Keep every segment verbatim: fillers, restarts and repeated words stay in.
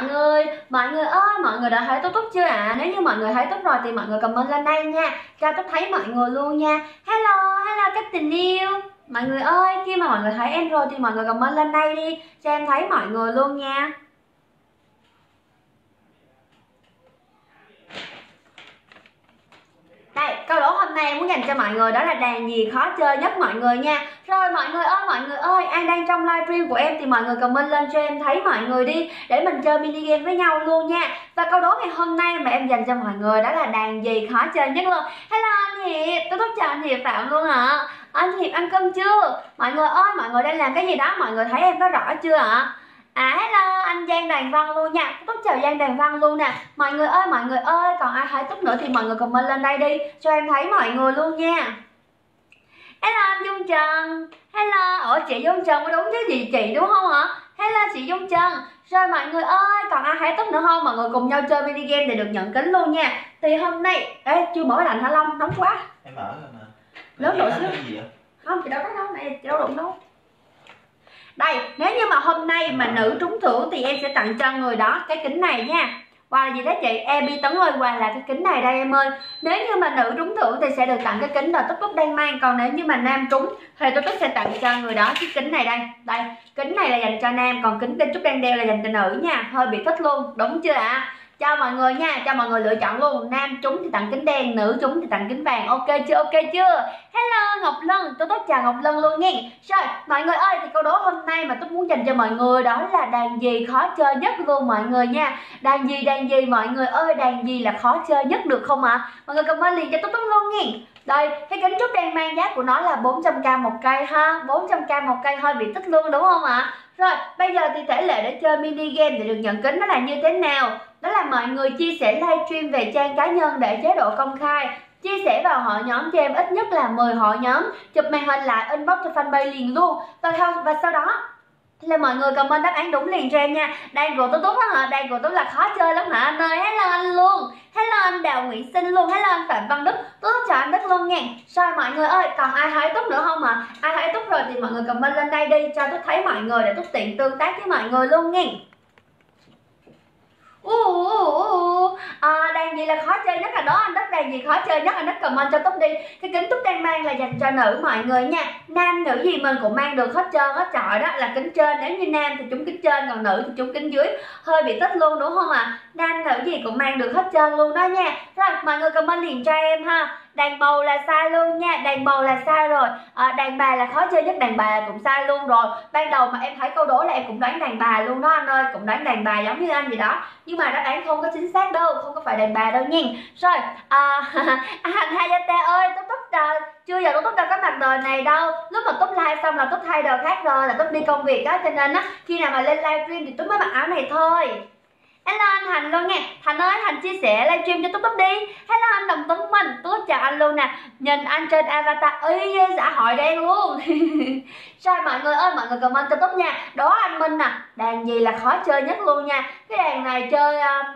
người. Mọi người ơi, mọi người đã thấy Túc Túc chưa ạ? À? Nếu như mọi người thấy Túc rồi thì mọi người comment lên đây nha, cho Túc thấy mọi người luôn nha. Hello, hello các tình yêu. Mọi người ơi, khi mà mọi người thấy em rồi thì mọi người comment lên đây đi, cho em thấy mọi người luôn nha. Đây, câu đố hôm nay em muốn dành cho mọi người đó là đàn gì khó chơi nhất mọi người nha. Rồi mọi người ơi, mọi người ơi, ai đang trong livestream của em thì mọi người comment lên cho em thấy mọi người đi, để mình chơi mini game với nhau luôn nha. Và câu đố ngày hôm nay mà em dành cho mọi người đó là đàn gì khó chơi nhất luôn. Hello anh Hiệp, tôi tốt chào anh Hiệp Phạm luôn ạ. Anh Hiệp ăn cơm chưa? Mọi người ơi, mọi người đang làm cái gì đó, mọi người thấy em có rõ chưa ạ? À hello anh Giang Đàn Văn luôn nha. Tốt chào Giang Đàn Văn luôn nè. Mọi người ơi, mọi người ơi, còn ai thấy Tốt nữa thì mọi người comment lên đây đi, cho em thấy mọi người luôn nha. Hello anh Dung Trần. Hello, ủa chị Dung Trần có đúng chứ gì chị đúng không ạ? Hello chị Dung Trần. Rồi mọi người ơi, còn ai thấy Tốt nữa không? Mọi người cùng nhau chơi mini game để được nhận kính luôn nha. Thì hôm nay, ê chưa mở lạnh hả Long? Nóng quá. Em mở rồi mà. Lớn độ xíu. Không, chị đâu có nấu này, chị đâu đụng đâu. Đây, nếu như mà hôm nay mà nữ trúng thưởng thì em sẽ tặng cho người đó cái kính này nha. Quà là gì thế chị? Em Bi Tấn ơi, quà là cái kính này đây em ơi. Nếu như mà nữ trúng thưởng thì sẽ được tặng cái kính mà Túc Túc đang mang. Còn nếu như mà nam trúng thì Túc Túc sẽ tặng cho người đó cái kính này đây. Đây, kính này là dành cho nam, còn kính Túc Túc đang đeo là dành cho nữ nha. Hơi bị thích luôn, đúng chưa ạ? À? Cho mọi người nha, cho mọi người lựa chọn luôn. Nam trúng thì tặng kính đen, nữ trúng thì tặng kính vàng. Ok chưa, ok chưa? Hello Ngọc Lân, tôi tốt chào Ngọc Lân luôn nha. Rồi, mọi người ơi, thì câu đố hôm nay mà tôi muốn dành cho mọi người đó là đàn gì khó chơi nhất luôn mọi người nha. Đàn gì, đàn gì mọi người ơi, đàn gì là khó chơi nhất được không ạ? À? Mọi người comment liền cho tôi tốt luôn nha. Đây, cái kính Trúc đang mang giá của nó là bốn trăm k một cây ha. bốn trăm k một cây hơi bị tích luôn đúng không ạ? À? Rồi, bây giờ thì thể lệ để chơi mini game để được nhận kính nó là như thế nào? Đó là mọi người chia sẻ livestream về trang cá nhân để chế độ công khai, chia sẻ vào hội nhóm cho em ít nhất là mười hội nhóm, chụp màn hình lại inbox cho fanpage liền luôn. Và, và sau đó là mọi người comment đáp án đúng liền cho em nha. Đàn của Tú Tú hả? Đàn của Tú là khó chơi lắm hả anh ơi? Hello anh luôn. Hello anh Đào Nguyễn Sinh luôn. Hello anh Phạm Văn Đức. Tú Tú chào anh Đức luôn nha. Rồi mọi người ơi, còn ai thấy Tú nữa không ạ? À? Ai thấy Tú rồi thì mọi người comment lên đây đi, cho Tú thấy mọi người để Tú tiện tương tác với mọi người luôn nha. Uh, uh, uh. À, đàn gì là khó chơi nhất là đó anh Đức, đàn gì khó chơi nhất anh Đức comment cho Túc đi. Cái kính Túc đang mang là dành cho nữ mọi người nha. Nam nữ gì mình cũng mang được hết trơn hết trọi, đó là kính trên. Nếu như nam thì trúng kính trên, còn nữ thì trúng kính dưới, hơi bị tích luôn đúng không ạ? À? Nam nữ gì cũng mang được hết trơn luôn đó nha. Rồi mọi người comment liền cho em ha. Đàn bầu là sai luôn nha, đàn bầu là sai rồi. À, đàn bà là khó chơi nhất, đàn bà cũng sai luôn rồi. Ban đầu mà em thấy câu đố là em cũng đoán đàn bà luôn đó anh ơi, cũng đoán đàn bà giống như anh gì đó, nhưng mà đáp án không có chính xác đâu, không có phải đàn bà đâu nha. Rồi à, anh Hayate ơi, Túc Túc à, chưa giờ Túc Túc đâu có mặc đồ này đâu. Lúc mà Túc live xong là Túc thay đồ khác rồi, là Túc đi công việc á, cho nên á khi nào mà lên livestream thì Túc mới mặc áo này thôi. Hello anh Thành luôn nha. Thành ơi, Thành chia sẻ livestream cho Túc Túc đi. Hello anh Đồng Tuấn Minh, Túc chào anh luôn nè. Nhìn anh trên avatar y như xã hội đen luôn. Rồi mọi người ơi, mọi người comment cho Túc nha. Đó anh Minh nè, đàn gì là khó chơi nhất luôn nha. Cái đàn này chơi uh,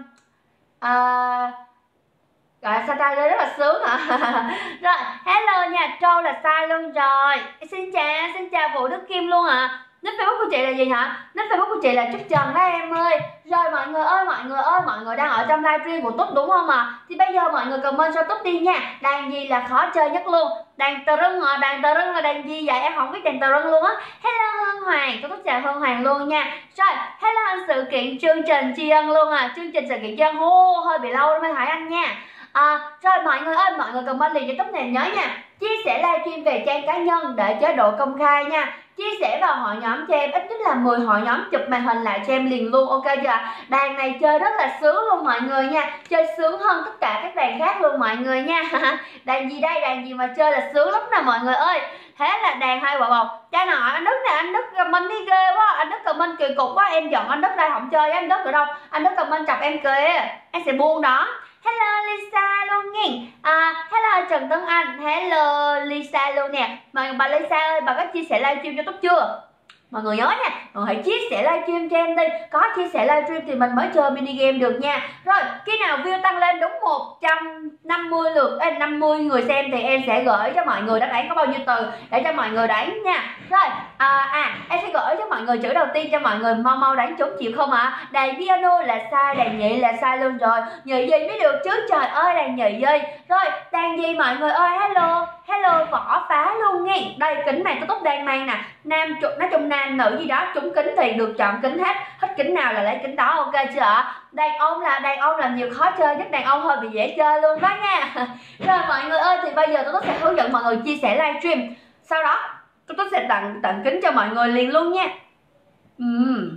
uh, gọi là sao ta, rất là sướng hả? Rồi, hello nha, Trâu là sai luôn rồi. Xin chào, xin chào Vũ Đức Kim luôn ạ. À. Nick Facebook của chị là gì hả? Nick Facebook của chị là Trúc Trần đó em ơi. Rồi mọi người ơi, mọi người ơi, mọi người đang ở trong livestream của Túc đúng không ạ? À? Thì bây giờ mọi người comment cho Túc đi nha. Đàn gì là khó chơi nhất luôn? Đàn tờ rưng hả? Đàn tờ rưng là đàn gì vậy? Em không biết đàn tờ rưng luôn á. Hello Hương Hoàng, Túc chào Hương Hoàng luôn nha. Rồi, hello anh sự kiện chương trình tri ân luôn à. Chương trình sự kiện tri ân, hô, hơi bị lâu mới hỏi anh nha. À, rồi mọi người ơi, mọi người comment liền cho Túc này nhớ nha. Chia sẻ livestream về trang cá nhân để chế độ công khai nha. Chia sẻ vào hội nhóm cho em ít nhất là mười hội nhóm, chụp màn hình lại cho em liền luôn, ok chưa? Đàn này chơi rất là sướng luôn mọi người nha. Chơi sướng hơn tất cả các đàn khác luôn mọi người nha. Đàn gì đây? Đàn gì mà chơi là sướng lắm nè mọi người ơi. Thế là đàn hai quả bầu. Cha nội anh Đức nè, anh Đức comment đi ghê quá. Anh Đức comment kỳ cục quá, em giận anh Đức đây không chơi với anh Đức nữa đâu. Anh Đức comment chọc em kìa, em sẽ buông đó. Hello Lisa luôn nha. À, hello Trần Tuấn Anh. Hello Lisa luôn nè. Mà bà Lisa ơi, bà có chia sẻ livestream cho Túc chưa? Mọi người nhớ nha, mọi người hãy chia sẻ livestream cho em đi. Có chia sẻ livestream thì mình mới chơi mini game được nha. Rồi, khi nào view tăng lên đúng một trăm năm mươi lượt, ê, năm mươi người xem thì em sẽ gửi cho mọi người đáp án có bao nhiêu từ để cho mọi người đánh nha. Rồi, à, à em sẽ gửi cho mọi người chữ đầu tiên cho mọi người mau mau đánh trúng, chịu không ạ? À? Đàn piano là sai, đàn nhị là sai luôn rồi. Nhị gì mới được chứ, trời ơi, đàn nhị gì. Rồi, đàn gì mọi người ơi, hello, hello vỏ phá luôn nghe. Đây, kính này tôi tốt đang mang nè. Nam trục, nói chung nam nữ gì đó trúng kính thì được chọn kính hết, thích kính nào là lấy kính đó, ok chưa ạ? Đàn ông là đàn ông làm nhiều khó chơi, nhất đàn ông hơi bị dễ chơi luôn đó nha. Rồi mọi người ơi, thì bây giờ tôi sẽ hướng dẫn mọi người chia sẻ livestream, sau đó tôi sẽ tặng tặng kính cho mọi người liền luôn nha. uhm.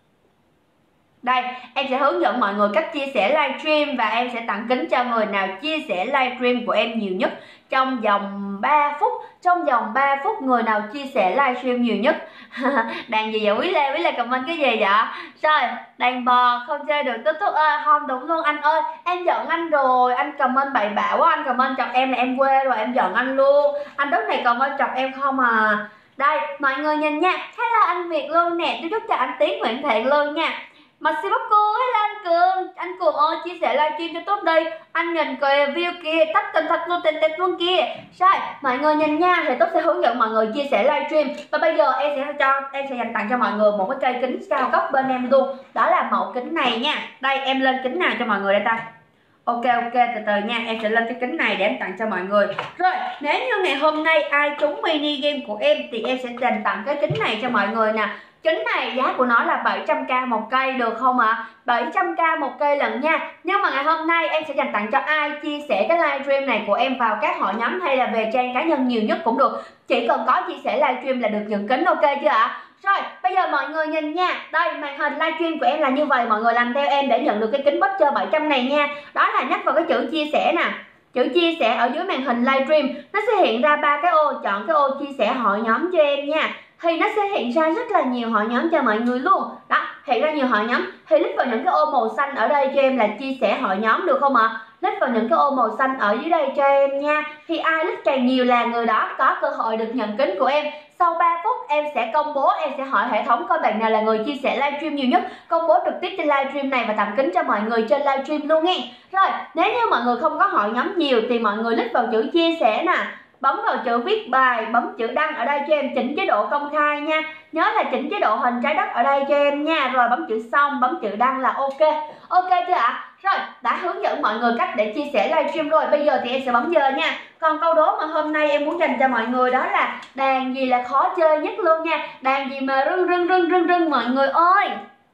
Đây, em sẽ hướng dẫn mọi người cách chia sẻ livestream và em sẽ tặng kính cho người nào chia sẻ livestream của em nhiều nhất trong vòng ba phút. Trong vòng ba phút người nào chia sẻ livestream nhiều nhất. Đàn gì vậy Quý Lê? Quý Lê comment cái gì vậy? Rồi, đàn bò không chơi được tốt tốt ơi. Không đúng luôn anh ơi, em giận anh rồi. Anh comment bậy bạ quá, anh comment chọc em là em quê rồi, em giận anh luôn. Anh đất này comment chọc em không à. Đây, mọi người nhìn nha. Hello anh Việt luôn nè, tôi chúc cho anh Tiến Nguyễn Thiện luôn nha. Mà si bóc cô, hello anh Cường. Anh Cường ơi, chia sẻ livestream cho tốt đi. Anh nhìn coi view kia, tắt tình thật luôn, tình tình luôn kia. Rồi, mọi người nhìn nha, thì tôi sẽ hướng dẫn mọi người chia sẻ livestream. Và bây giờ em sẽ cho em sẽ dành tặng cho mọi người một cái cây kính cao cấp bên em luôn. Đó là mẫu kính này nha. Đây, em lên kính nào cho mọi người đây ta. Ok ok, từ từ nha, em sẽ lên cái kính này để em tặng cho mọi người. Rồi, nếu như ngày hôm nay ai trúng mini game của em thì em sẽ dành tặng cái kính này cho mọi người nè. Kính này giá của nó là bảy trăm k một cây được không ạ? À? bảy trăm k một cây lần nha. Nhưng mà ngày hôm nay em sẽ dành tặng cho ai chia sẻ cái livestream này của em vào các hội nhóm hay là về trang cá nhân nhiều nhất cũng được. Chỉ cần có chia sẻ livestream là được nhận kính, ok chưa ạ? À? Rồi, bây giờ mọi người nhìn nha. Đây, màn hình livestream của em là như vậy. Mọi người làm theo em để nhận được cái kính Boxer bảy trăm này nha. Đó là nhắc vào cái chữ chia sẻ nè. Chữ chia sẻ ở dưới màn hình livestream nó sẽ hiện ra ba cái ô, chọn cái ô chia sẻ hội nhóm cho em nha. Thì nó sẽ hiện ra rất là nhiều hội nhóm cho mọi người luôn. Đó, hiện ra nhiều hội nhóm. Thì click vào những cái ô màu xanh ở đây cho em là chia sẻ hội nhóm được không ạ? À? Click vào những cái ô màu xanh ở dưới đây cho em nha. Thì ai click càng nhiều là người đó có cơ hội được nhận kính của em. Sau ba phút em sẽ công bố, em sẽ hỏi hệ thống coi bạn nào là người chia sẻ livestream nhiều nhất, công bố trực tiếp trên livestream này và tặng kính cho mọi người trên livestream luôn nghe. Rồi, nếu như mọi người không có hội nhóm nhiều thì mọi người click vào chữ chia sẻ nè, bấm vào chữ viết bài, bấm chữ đăng ở đây cho em, chỉnh chế độ công khai nha. Nhớ là chỉnh chế độ hình trái đất ở đây cho em nha. Rồi bấm chữ xong, bấm chữ đăng là ok. Ok chưa ạ? À? Rồi, đã hướng dẫn mọi người cách để chia sẻ livestream rồi. Bây giờ thì em sẽ bấm giờ nha. Còn câu đố mà hôm nay em muốn dành cho mọi người đó là đàn gì là khó chơi nhất luôn nha. Đàn gì mà rưng rưng rưng rưng rưng mọi người ơi.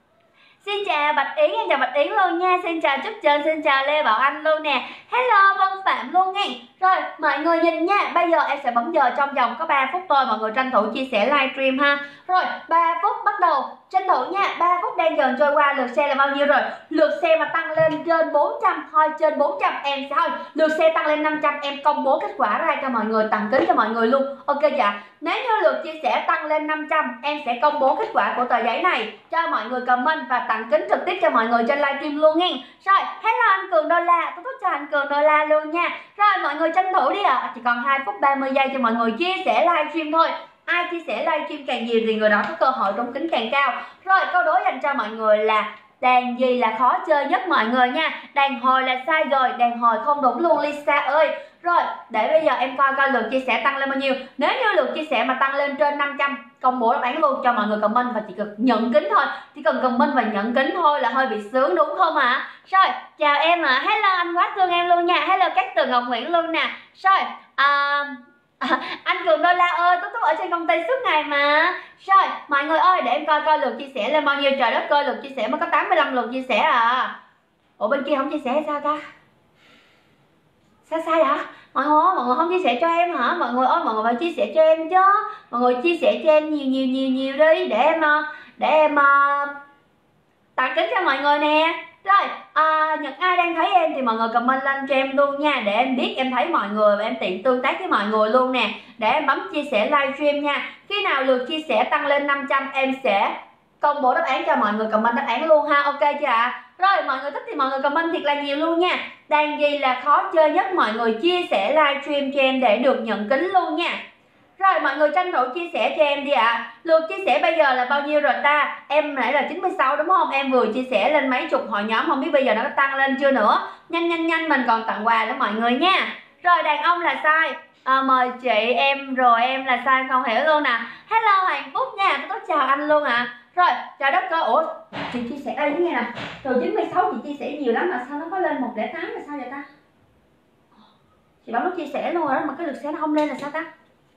Xin chào Bạch Yến, em chào Bạch Yến luôn nha. Xin chào Trúc Trân, xin chào Lê Bảo Anh luôn nè. Hello Vân Phạm luôn nghe. Rồi mọi người nhìn nha, bây giờ em sẽ bấm giờ trong vòng có ba phút thôi. Mọi người tranh thủ chia sẻ livestream ha. Rồi ba phút bắt đầu, tranh thủ nha. Ba phút đang dần trôi qua, lượt xe là bao nhiêu rồi? Lượt xe mà tăng lên trên bốn trăm thôi, trên bốn trăm em sẽ thôi. Lượt xe tăng lên năm trăm em công bố kết quả ra cho mọi người, tặng kính cho mọi người luôn. Ok dạ. Nếu như lượt chia sẻ tăng lên năm trăm em sẽ công bố kết quả của tờ giấy này cho mọi người comment và tặng kính trực tiếp cho mọi người trên livestream luôn nghe. Rồi, hello anh Cường Đô La, tôi thích cho anh Cường Đô La luôn nha. Rồi mọi người tranh thủ đi ạ. À. Chỉ còn hai phút ba mươi giây cho mọi người chia sẻ livestream thôi. Ai chia sẻ livestream càng nhiều thì người đó có cơ hội trúng kính càng cao. Rồi câu đố dành cho mọi người là đàn gì là khó chơi nhất mọi người nha. Đàn hồi là sai rồi, đàn hồi không đúng luôn Lisa ơi. Rồi, để bây giờ em coi coi lượt chia sẻ tăng lên bao nhiêu. Nếu như lượt chia sẻ mà tăng lên trên năm trăm, công bố đáp án luôn cho mọi người comment và chỉ cần nhận kính thôi. Chỉ cần comment và nhận kính thôi là hơi bị sướng đúng không ạ? À? Rồi, chào em ạ. À. Hello anh quá thương em luôn nha. Hello các Tường Ngọc Nguyễn luôn nè. Rồi, à, à, anh Cường Đô La ơi, tôi ở trên công ty suốt ngày mà. Rồi, mọi người ơi, để em coi coi lượt chia sẻ lên bao nhiêu. Trời đất ơi, lượt chia sẻ mới có tám mươi lăm lượt chia sẻ à. Ủa bên kia không chia sẻ hay sao ta? Sao sai hả? Mọi người ơi, mọi người không chia sẻ cho em hả? Mọi người ơi, mọi người phải chia sẻ cho em chứ. Mọi người chia sẻ cho em nhiều nhiều nhiều nhiều đi để em để em uh, tặng kính cho mọi người nè. Rồi, à, những ai đang thấy em thì mọi người comment lên cho em luôn nha, để em biết em thấy mọi người và em tiện tương tác với mọi người luôn nè. Để em bấm chia sẻ livestream nha. Khi nào lượt chia sẻ tăng lên năm trăm em sẽ công bố đáp án cho mọi người comment đáp án luôn ha. Ok chưa ạ? À? Rồi mọi người thích thì mọi người comment thiệt là nhiều luôn nha. Đàn gì là khó chơi nhất mọi người chia sẻ livestream cho em để được nhận kính luôn nha. Rồi mọi người tranh thủ chia sẻ cho em đi ạ. À. Lượt chia sẻ bây giờ là bao nhiêu rồi ta? Em nãy là chín mươi sáu đúng không? Em vừa chia sẻ lên mấy chục hội nhóm, không biết bây giờ nó có tăng lên chưa nữa. Nhanh nhanh nhanh, mình còn tặng quà đó mọi người nha. Rồi đàn ông là sai. À, mời chị em rồi em là sai không hiểu luôn nè. Hello Hạnh Phúc nha, tôi có chào anh luôn ạ. À. Rồi chào đất cơ. Ủa chị chia sẻ đây nghe nè, từ chín mươi sáu chị chia sẻ nhiều lắm mà sao nó có lên một không tám là sao vậy ta? Chị bấm nút chia sẻ luôn rồi đó mà cái lượt share nó không lên là sao ta?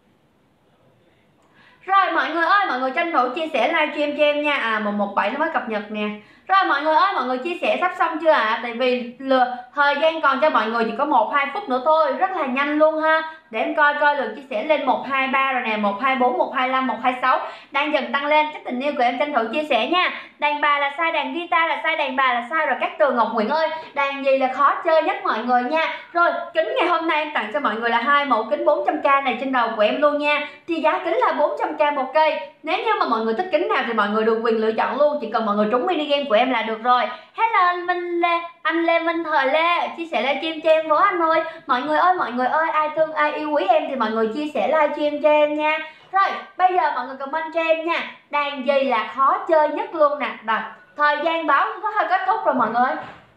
Rồi mọi người ơi, mọi người tranh thủ chia sẻ livestream cho em nha. À một một bảy nó mới cập nhật nè. Rồi mọi người ơi, mọi người chia sẻ sắp xong chưa ạ? À? Tại vì lừa, thời gian còn cho mọi người chỉ có một hai phút nữa thôi, rất là nhanh luôn ha. Để em coi coi lượt chia sẻ lên một hai ba rồi nè, một hai bốn, một hai năm, một hai sáu đang dần tăng lên. Chắc tình yêu của em tranh thủ chia sẻ nha. Đàn bà là sai, đàn guitar là sai, đàn bà là sai rồi. Các Tường Ngọc Nguyễn ơi, đàn gì là khó chơi nhất mọi người nha. Rồi kính ngày hôm nay em tặng cho mọi người là hai mẫu kính bốn trăm k này trên đầu của em luôn nha. Thì giá kính là bốn trăm k một cây. Nếu như mà mọi người thích kính nào thì mọi người được quyền lựa chọn luôn, chỉ cần mọi người trúng mini game của em là được rồi. Hello anh Minh Lê, anh Lê Minh Thời Lê, chia sẻ livestream cho em với anh ơi. Mọi người ơi, mọi người ơi, ai thương ai yêu quý em thì mọi người chia sẻ livestream cho em nha. Rồi, bây giờ mọi người comment cho em nha. Đàn gì là khó chơi nhất luôn nè. Rồi, thời gian báo có hơi kết thúc rồi mọi người.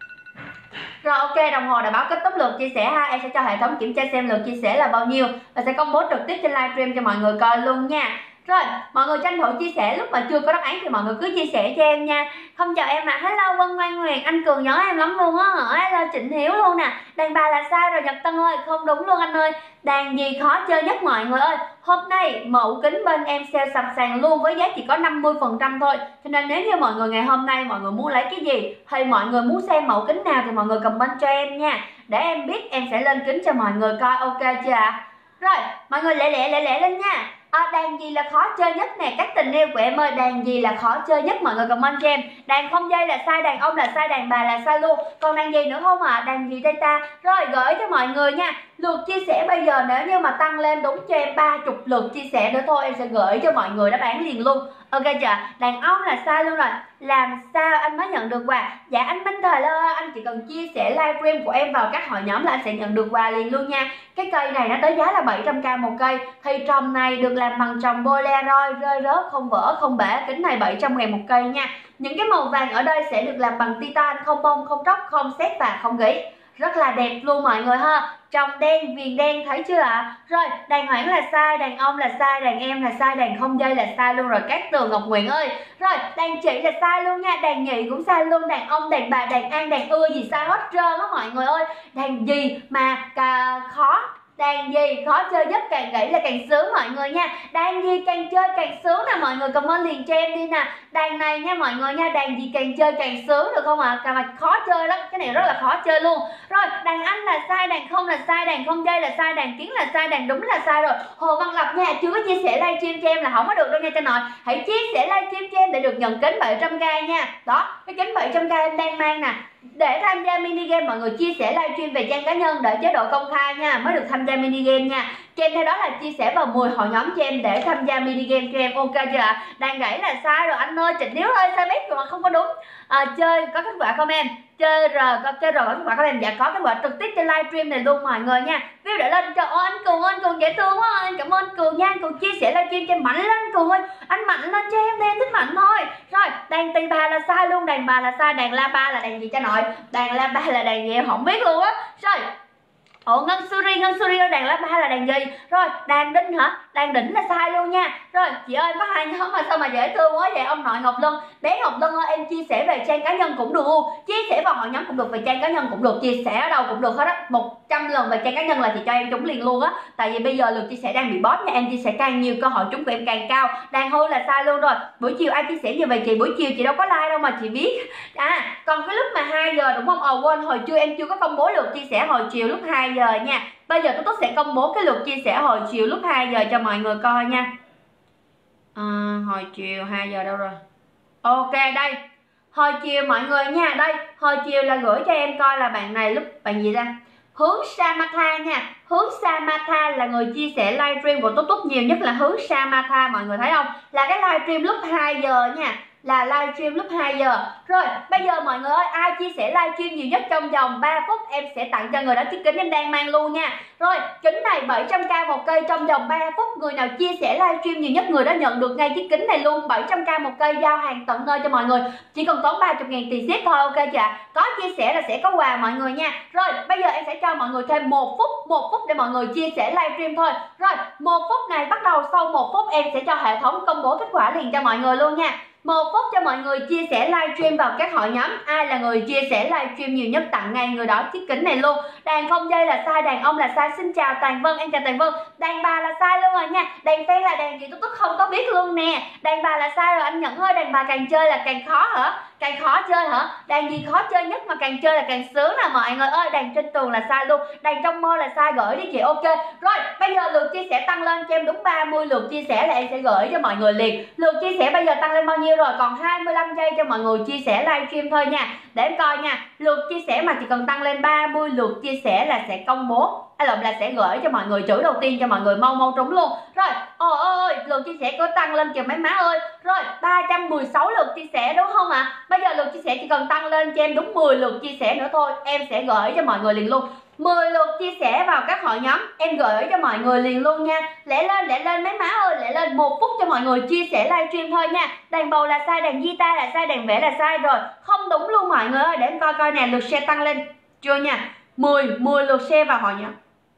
Rồi ok, đồng hồ đã báo kết thúc lượt chia sẻ ha. Em sẽ cho hệ thống kiểm tra xem lượt chia sẻ là bao nhiêu và sẽ công bố trực tiếp trên livestream cho mọi người coi luôn nha. Rồi, mọi người tranh thủ chia sẻ, lúc mà chưa có đáp án thì mọi người cứ chia sẻ cho em nha. Không chào em ạ. À. Hello Vân Ngoan Nguyệt, anh Cường nhớ em lắm luôn á. Hello Trịnh Hiếu luôn nè. Đàn bà là sai rồi Nhật Tân ơi, không đúng luôn anh ơi. Đàn gì khó chơi nhất mọi người ơi. Hôm nay mẫu kính bên em sale sập sàn luôn với giá chỉ có năm mươi phần trăm thôi. Cho nên nếu như mọi người ngày hôm nay mọi người muốn lấy cái gì hay mọi người muốn xem mẫu kính nào thì mọi người comment cho em nha. Để em biết em sẽ lên kính cho mọi người coi, ok chưa ạ? À? Rồi, mọi người lẹ lẹ lẹ lẹ lên nha. À, đàn gì là khó chơi nhất nè, các tình yêu của em ơi, đàn gì là khó chơi nhất mọi người comment cho em. Đàn không dây là sai, đàn ông là sai, đàn bà là sai luôn. Còn đàn gì nữa không ạ? À? Đàn gì đây ta? Rồi gửi cho mọi người nha. Lượt chia sẻ bây giờ nếu như mà tăng lên đúng cho em ba mươi lượt chia sẻ nữa thôi, em sẽ gửi cho mọi người đáp án liền luôn. Ok chưa? Đàn ông là sai luôn rồi. Làm sao anh mới nhận được quà? Dạ anh Minh Thời ơi, anh chỉ cần chia sẻ livestream của em vào các hội nhóm là anh sẽ nhận được quà liền luôn nha. Cái cây này nó tới giá là bảy trăm k một cây. Thì trồng này được làm bằng trồng Polaroid, rơi rớt không vỡ không bể. Kính này bảy trăm ngàn một cây nha. Những cái màu vàng ở đây sẽ được làm bằng titan, không bông, không tróc, không sét và không gỉ. Rất là đẹp luôn mọi người ha. Trồng đen, viền đen thấy chưa ạ? À? Rồi, đàn hoãn là sai, đàn ông là sai, đàn em là sai, đàn không dây là sai luôn rồi các Tường Ngọc Nguyễn ơi. Rồi, đàn chị là sai luôn nha, đàn nhị cũng sai luôn, đàn ông, đàn bà, đàn an, đàn ưa gì sai hết trơn đó mọi người ơi. Đàn gì mà cả khó. Đàn gì khó chơi nhất, càng gãy là càng sướng mọi người nha. Đàn gì càng chơi càng sướng nè, mọi người comment liền cho em đi nè. Đàn này nha mọi người nha, đàn gì càng chơi càng sướng được không ạ? À? Mà khó chơi lắm, cái này rất là khó chơi luôn. Rồi, đàn anh là sai, đàn không là sai, đàn không dây là sai, đàn kiến là sai, đàn đúng là sai rồi. Hồ Văn Lập nha, chưa có chia sẻ livestream cho em là không có được đâu nha cho nội. Hãy chia sẻ livestream cho em để được nhận kính bảy trăm k nha. Đó, cái kính bảy trăm k em đang mang nè. Để tham gia mini game mọi người chia sẻ livestream về trang cá nhân để chế độ công khai nha, mới được tham gia mini game nha. Kèm theo đó là chia sẻ vào mười hội nhóm cho em để tham gia mini game cho em, ok chưa ạ? Đàn gãy là sai rồi anh ơi, Trịnh Hiếu ơi, sai biết rồi mà không có đúng. À, chơi có kết quả không em? Chơi rồi, có chơi rồi có kết quả không em? Dạ có kết quả trực tiếp trên livestream này luôn mọi người nha. View để lên, trời ơi anh Cường ơi, anh Cường dễ thương quá, anh cảm ơn anh Cường nha, anh Cường chia sẻ livestream cho em mạnh lên anh Cường ơi, anh mạnh lên cho em đi, em thích mạnh thôi. Rồi, đàn tỳ bà là sai luôn, đàn bà là sai, đàn la ba là đàn gì cho nội? Đàn la ba là đàn gì em không biết luôn á. Rồi. Ồ Ngân Suri, Ngân Suri ơi, đàn lá ba là đàn gì? Rồi, đàn đinh hả? Đàn đỉnh là sai luôn nha. Rồi, chị ơi có hai nhóm mà sao mà dễ thương quá vậy ông nội Ngọc Lân. Bé Ngọc Lân ơi, em chia sẻ về trang cá nhân cũng được luôn. Chia sẻ vào hội nhóm cũng được, về trang cá nhân cũng được, chia sẻ ở đâu cũng được hết á. một trăm lần về trang cá nhân là chị cho em trúng liền luôn á. Tại vì bây giờ lượt chia sẻ đang bị bóp nha, em chia sẻ càng nhiều cơ hội trúng của em càng cao. Đàn hư là sai luôn rồi. Buổi chiều ai chia sẻ như vậy chị? Buổi chiều chị đâu có like đâu mà chị biết. À, còn cái lúc mà hai giờ đúng không? Ờ quên, hồi trưa em chưa có công bố lượt chia sẻ hồi chiều lúc hai giờ nha. Bây giờ tôi sẽ công bố cái lượt chia sẻ hồi chiều lúc hai giờ cho mọi người coi nha. À, hồi chiều hai giờ đâu rồi? Ok đây. Hồi chiều mọi người nha, đây. Hồi chiều là gửi cho em coi là bạn này lúc bạn gì ra? Hướng Samatha nha. Hướng Samatha là người chia sẻ livestream của Túc Túc nhiều nhất là Hướng Samatha, mọi người thấy không? Là cái livestream lúc hai giờ nha. là livestream lúc hai giờ. Rồi bây giờ mọi người ơi, ai chia sẻ livestream nhiều nhất trong vòng ba phút em sẽ tặng cho người đó chiếc kính em đang mang luôn nha. Rồi kính này bảy trăm k một cây trong vòng ba phút, người nào chia sẻ livestream nhiều nhất người đó nhận được ngay chiếc kính này luôn. Bảy trăm k một cây, giao hàng tận nơi cho mọi người, chỉ cần tốn ba mươi ngàn tiền ship thôi. Ok chưa ạ? Có chia sẻ là sẽ có quà mọi người nha. Rồi bây giờ em sẽ cho mọi người thêm một phút, một phút để mọi người chia sẻ livestream thôi. Rồi một phút này bắt đầu sau một phút em sẽ cho hệ thống công bố kết quả liền cho mọi người luôn nha. Một phút cho mọi người chia sẻ livestream vào các hội nhóm, ai là người chia sẻ livestream nhiều nhất tặng ngay người đó chiếc kính này luôn. Đàn không dây là sai, đàn ông là sai. Xin chào Toàn Vân, em chào Toàn Vân. Đàn bà là sai luôn rồi nha. Đàn phen là đàn gì tôi tức không có biết luôn nè. Đàn bà là sai rồi anh Nhận ơi. Đàn bà càng chơi là càng khó hả? Càng khó chơi hả? Đàn gì khó chơi nhất mà càng chơi là càng sướng nè mọi người ơi. Đàn trên tường là sai luôn, đàn trong mơ là sai, gửi đi chị. Ok rồi bây giờ lượt chia sẻ tăng lên cho em đúng ba mươi lượt chia sẻ là em sẽ gửi cho mọi người liền. Lượt chia sẻ bây giờ tăng lên bao nhiêu rồi? Còn hai mươi lăm giây cho mọi người chia sẻ livestream thôi nha, để em coi nha. Lượt chia sẻ mà chỉ cần tăng lên ba mươi lượt chia sẻ là sẽ công bố, à lộn, là sẽ gửi cho mọi người chữ đầu tiên cho mọi người mau mau trúng luôn. Rồi ôi ôi lượt chia sẻ có tăng lên kìa mấy má ơi. Rồi ba trăm mười sáu lượt chia sẻ đúng không ạ? À? Bây giờ lượt chia sẻ chỉ cần tăng lên cho em đúng mười lượt chia sẻ nữa thôi, em sẽ gửi cho mọi người liền luôn. Mười lượt chia sẻ vào các hội nhóm em gửi cho mọi người liền luôn nha. Lẹ lên lẹ lên mấy má ơi, lẹ lên. Một phút cho mọi người chia sẻ livestream thôi nha. Đàn bầu là sai, đàn guitar là sai, đàn vẽ là sai rồi, không đúng luôn mọi người ơi. Để em coi coi nè, lượt share tăng lên chưa nha. Mười mười lượt share vào hội nhóm,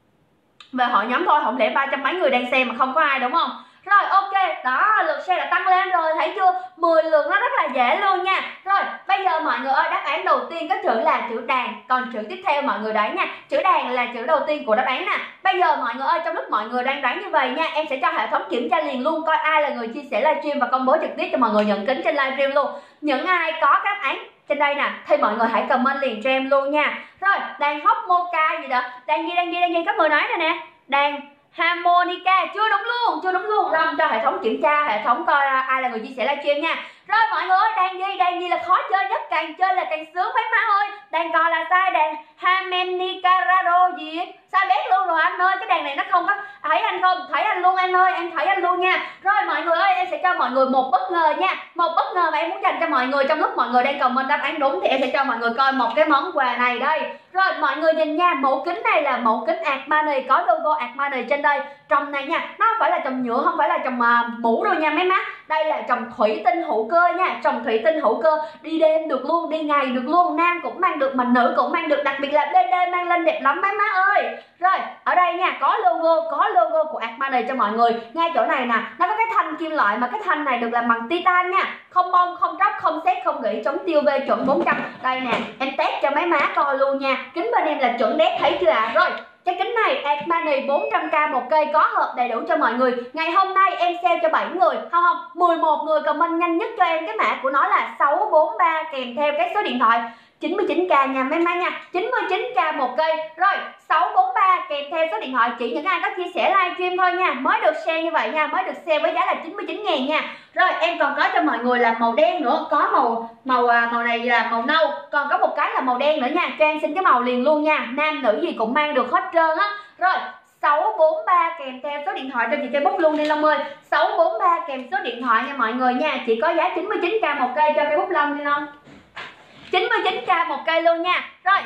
về hội nhóm thôi, không lẽ ba trăm mấy người đang xem mà không có ai đúng không? Rồi ok, đó lượt share đã tăng lên rồi, thấy chưa? mười lượt nó rất là dễ luôn nha. Rồi bây giờ mọi người ơi, đáp án đầu tiên có chữ là chữ đàn, còn chữ tiếp theo mọi người đoán nha. Chữ đàn là chữ đầu tiên của đáp án nè. Bây giờ mọi người ơi, trong lúc mọi người đang đoán như vậy nha, em sẽ cho hệ thống kiểm tra liền luôn, coi ai là người chia sẻ livestream và công bố trực tiếp cho mọi người nhận kính trên livestream luôn. Những ai có đáp án trên đây nè thì mọi người hãy comment liền cho em luôn nha. Rồi đàn hóc moca gì đó, đàn gì đàn gì đàn gì các người nói nè nè, đàn harmonica chưa đúng luôn, chưa đúng luôn. Lâm cho hệ thống kiểm tra, hệ thống coi ai là người chia sẻ livestream nha. Rồi mọi người ơi, đàn gì đàn gì là khó chơi nhất, càng chơi là càng sướng mấy má ơi. Đàn cò là sai, đàn harmonica raro gì sai bét luôn rồi anh ơi. Cái đàn này nó không có, thấy anh không? Thấy anh luôn anh ơi, em thấy anh luôn nha. Rồi mọi người ơi, em sẽ cho mọi người một bất ngờ nha. Một bất ngờ mà em muốn dành cho mọi người trong lúc mọi người đang comment đáp án đúng thì em sẽ cho mọi người coi một cái món quà này đây. Rồi mọi người nhìn nha, mẫu kính này là mẫu kính Armani, có logo Armani trên đây. Trồng này nha, nó không phải là trồng nhựa, không phải là trồng uh, mũ đâu nha mấy má. Đây là trồng thủy tinh hữu cơ nha, trồng thủy tinh hữu cơ, đi đêm được luôn, đi ngày được luôn, nam cũng mang được mà nữ cũng mang được, đặc biệt là đêm đêm mang lên đẹp lắm mấy má ơi. Rồi ở đây nha, có logo, có logo của Armani cho mọi người. Ngay chỗ này nè, nó có cái thanh kim loại mà cái thanh này được làm bằng titan nha, không bong, không tróc, không sét, không gỉ, chống tiêu vê chuẩn bốn trăm. Đây nè, em test cho mấy má coi luôn nha. Kính bên em là chuẩn đét, thấy chưa ạ? À? Rồi cái kính này Armani bốn trăm k một cây, có hộp đầy đủ cho mọi người. Ngày hôm nay em sale cho bảy người, không không, mười một người comment nhanh nhất cho em cái mã của nó là sáu bốn ba kèm theo cái số điện thoại chín mươi chín k nha mấy má nha, chín mươi chín k một cây. Rồi sáu bốn ba kèm theo số điện thoại, chỉ những ai có chia sẻ livestream thôi nha, mới được share như vậy nha, mới được share với giá là chín mươi chín ngàn nha. Rồi em còn có cho mọi người là màu đen nữa, có màu màu màu này là màu nâu, còn có một cái là màu đen nữa nha, cho em xin cái màu liền luôn nha, nam nữ gì cũng mang được hết trơn á. Rồi sáu bốn ba kèm theo số điện thoại cho chị cây bút luôn đi Long ơi, sáu bốn ba kèm số điện thoại nha mọi người nha, chỉ có giá chín mươi chín k một cây cho cây bút Long đi Long, chín mươi chín k một cây luôn nha. Rồi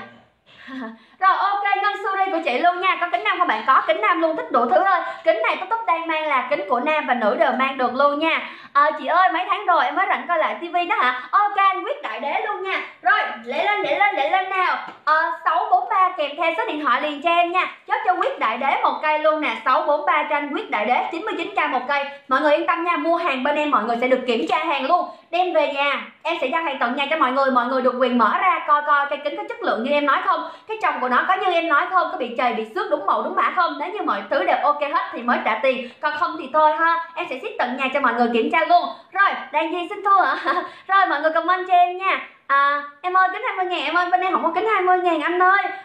rồi ok, ngân suri của chị luôn nha. Có kính nam không bạn? Có, kính nam luôn, thích đủ thứ thôi. Kính này Túc Túc đang mang là kính của nam và nữ đều mang được luôn nha. À, chị ơi mấy tháng rồi em mới rảnh coi lại tivi đó hả? Ok, anh quyết đại đế luôn nha. Rồi để lên để lên để lên nào. À, sáu bốn ba kèm theo số điện thoại liền cho em nha, chốt cho quyết đại đế một cây luôn nè. Sáu bốn ba cho anh quyết đại đế, chín mươi chín k một cây. Mọi người yên tâm nha, mua hàng bên em mọi người sẽ được kiểm tra hàng luôn, đem về nhà em sẽ giao hàng tận nhà cho mọi người. Mọi người được quyền mở ra coi coi cây kính có chất lượng như em nói không, cái chồng của nó có như em nói không, có bị chày bị xước đúng màu đúng mã không. Nếu như mọi thứ đều ok hết thì mới trả tiền, còn không thì thôi ha, em sẽ ship tận nhà cho mọi người kiểm tra luôn. Rồi đang gì xin thua hả? Rồi mọi người comment cho em nha. À, em ơi kính hai mươi ngàn em ơi, bên em không có kính hai mươi ngàn anh ơi.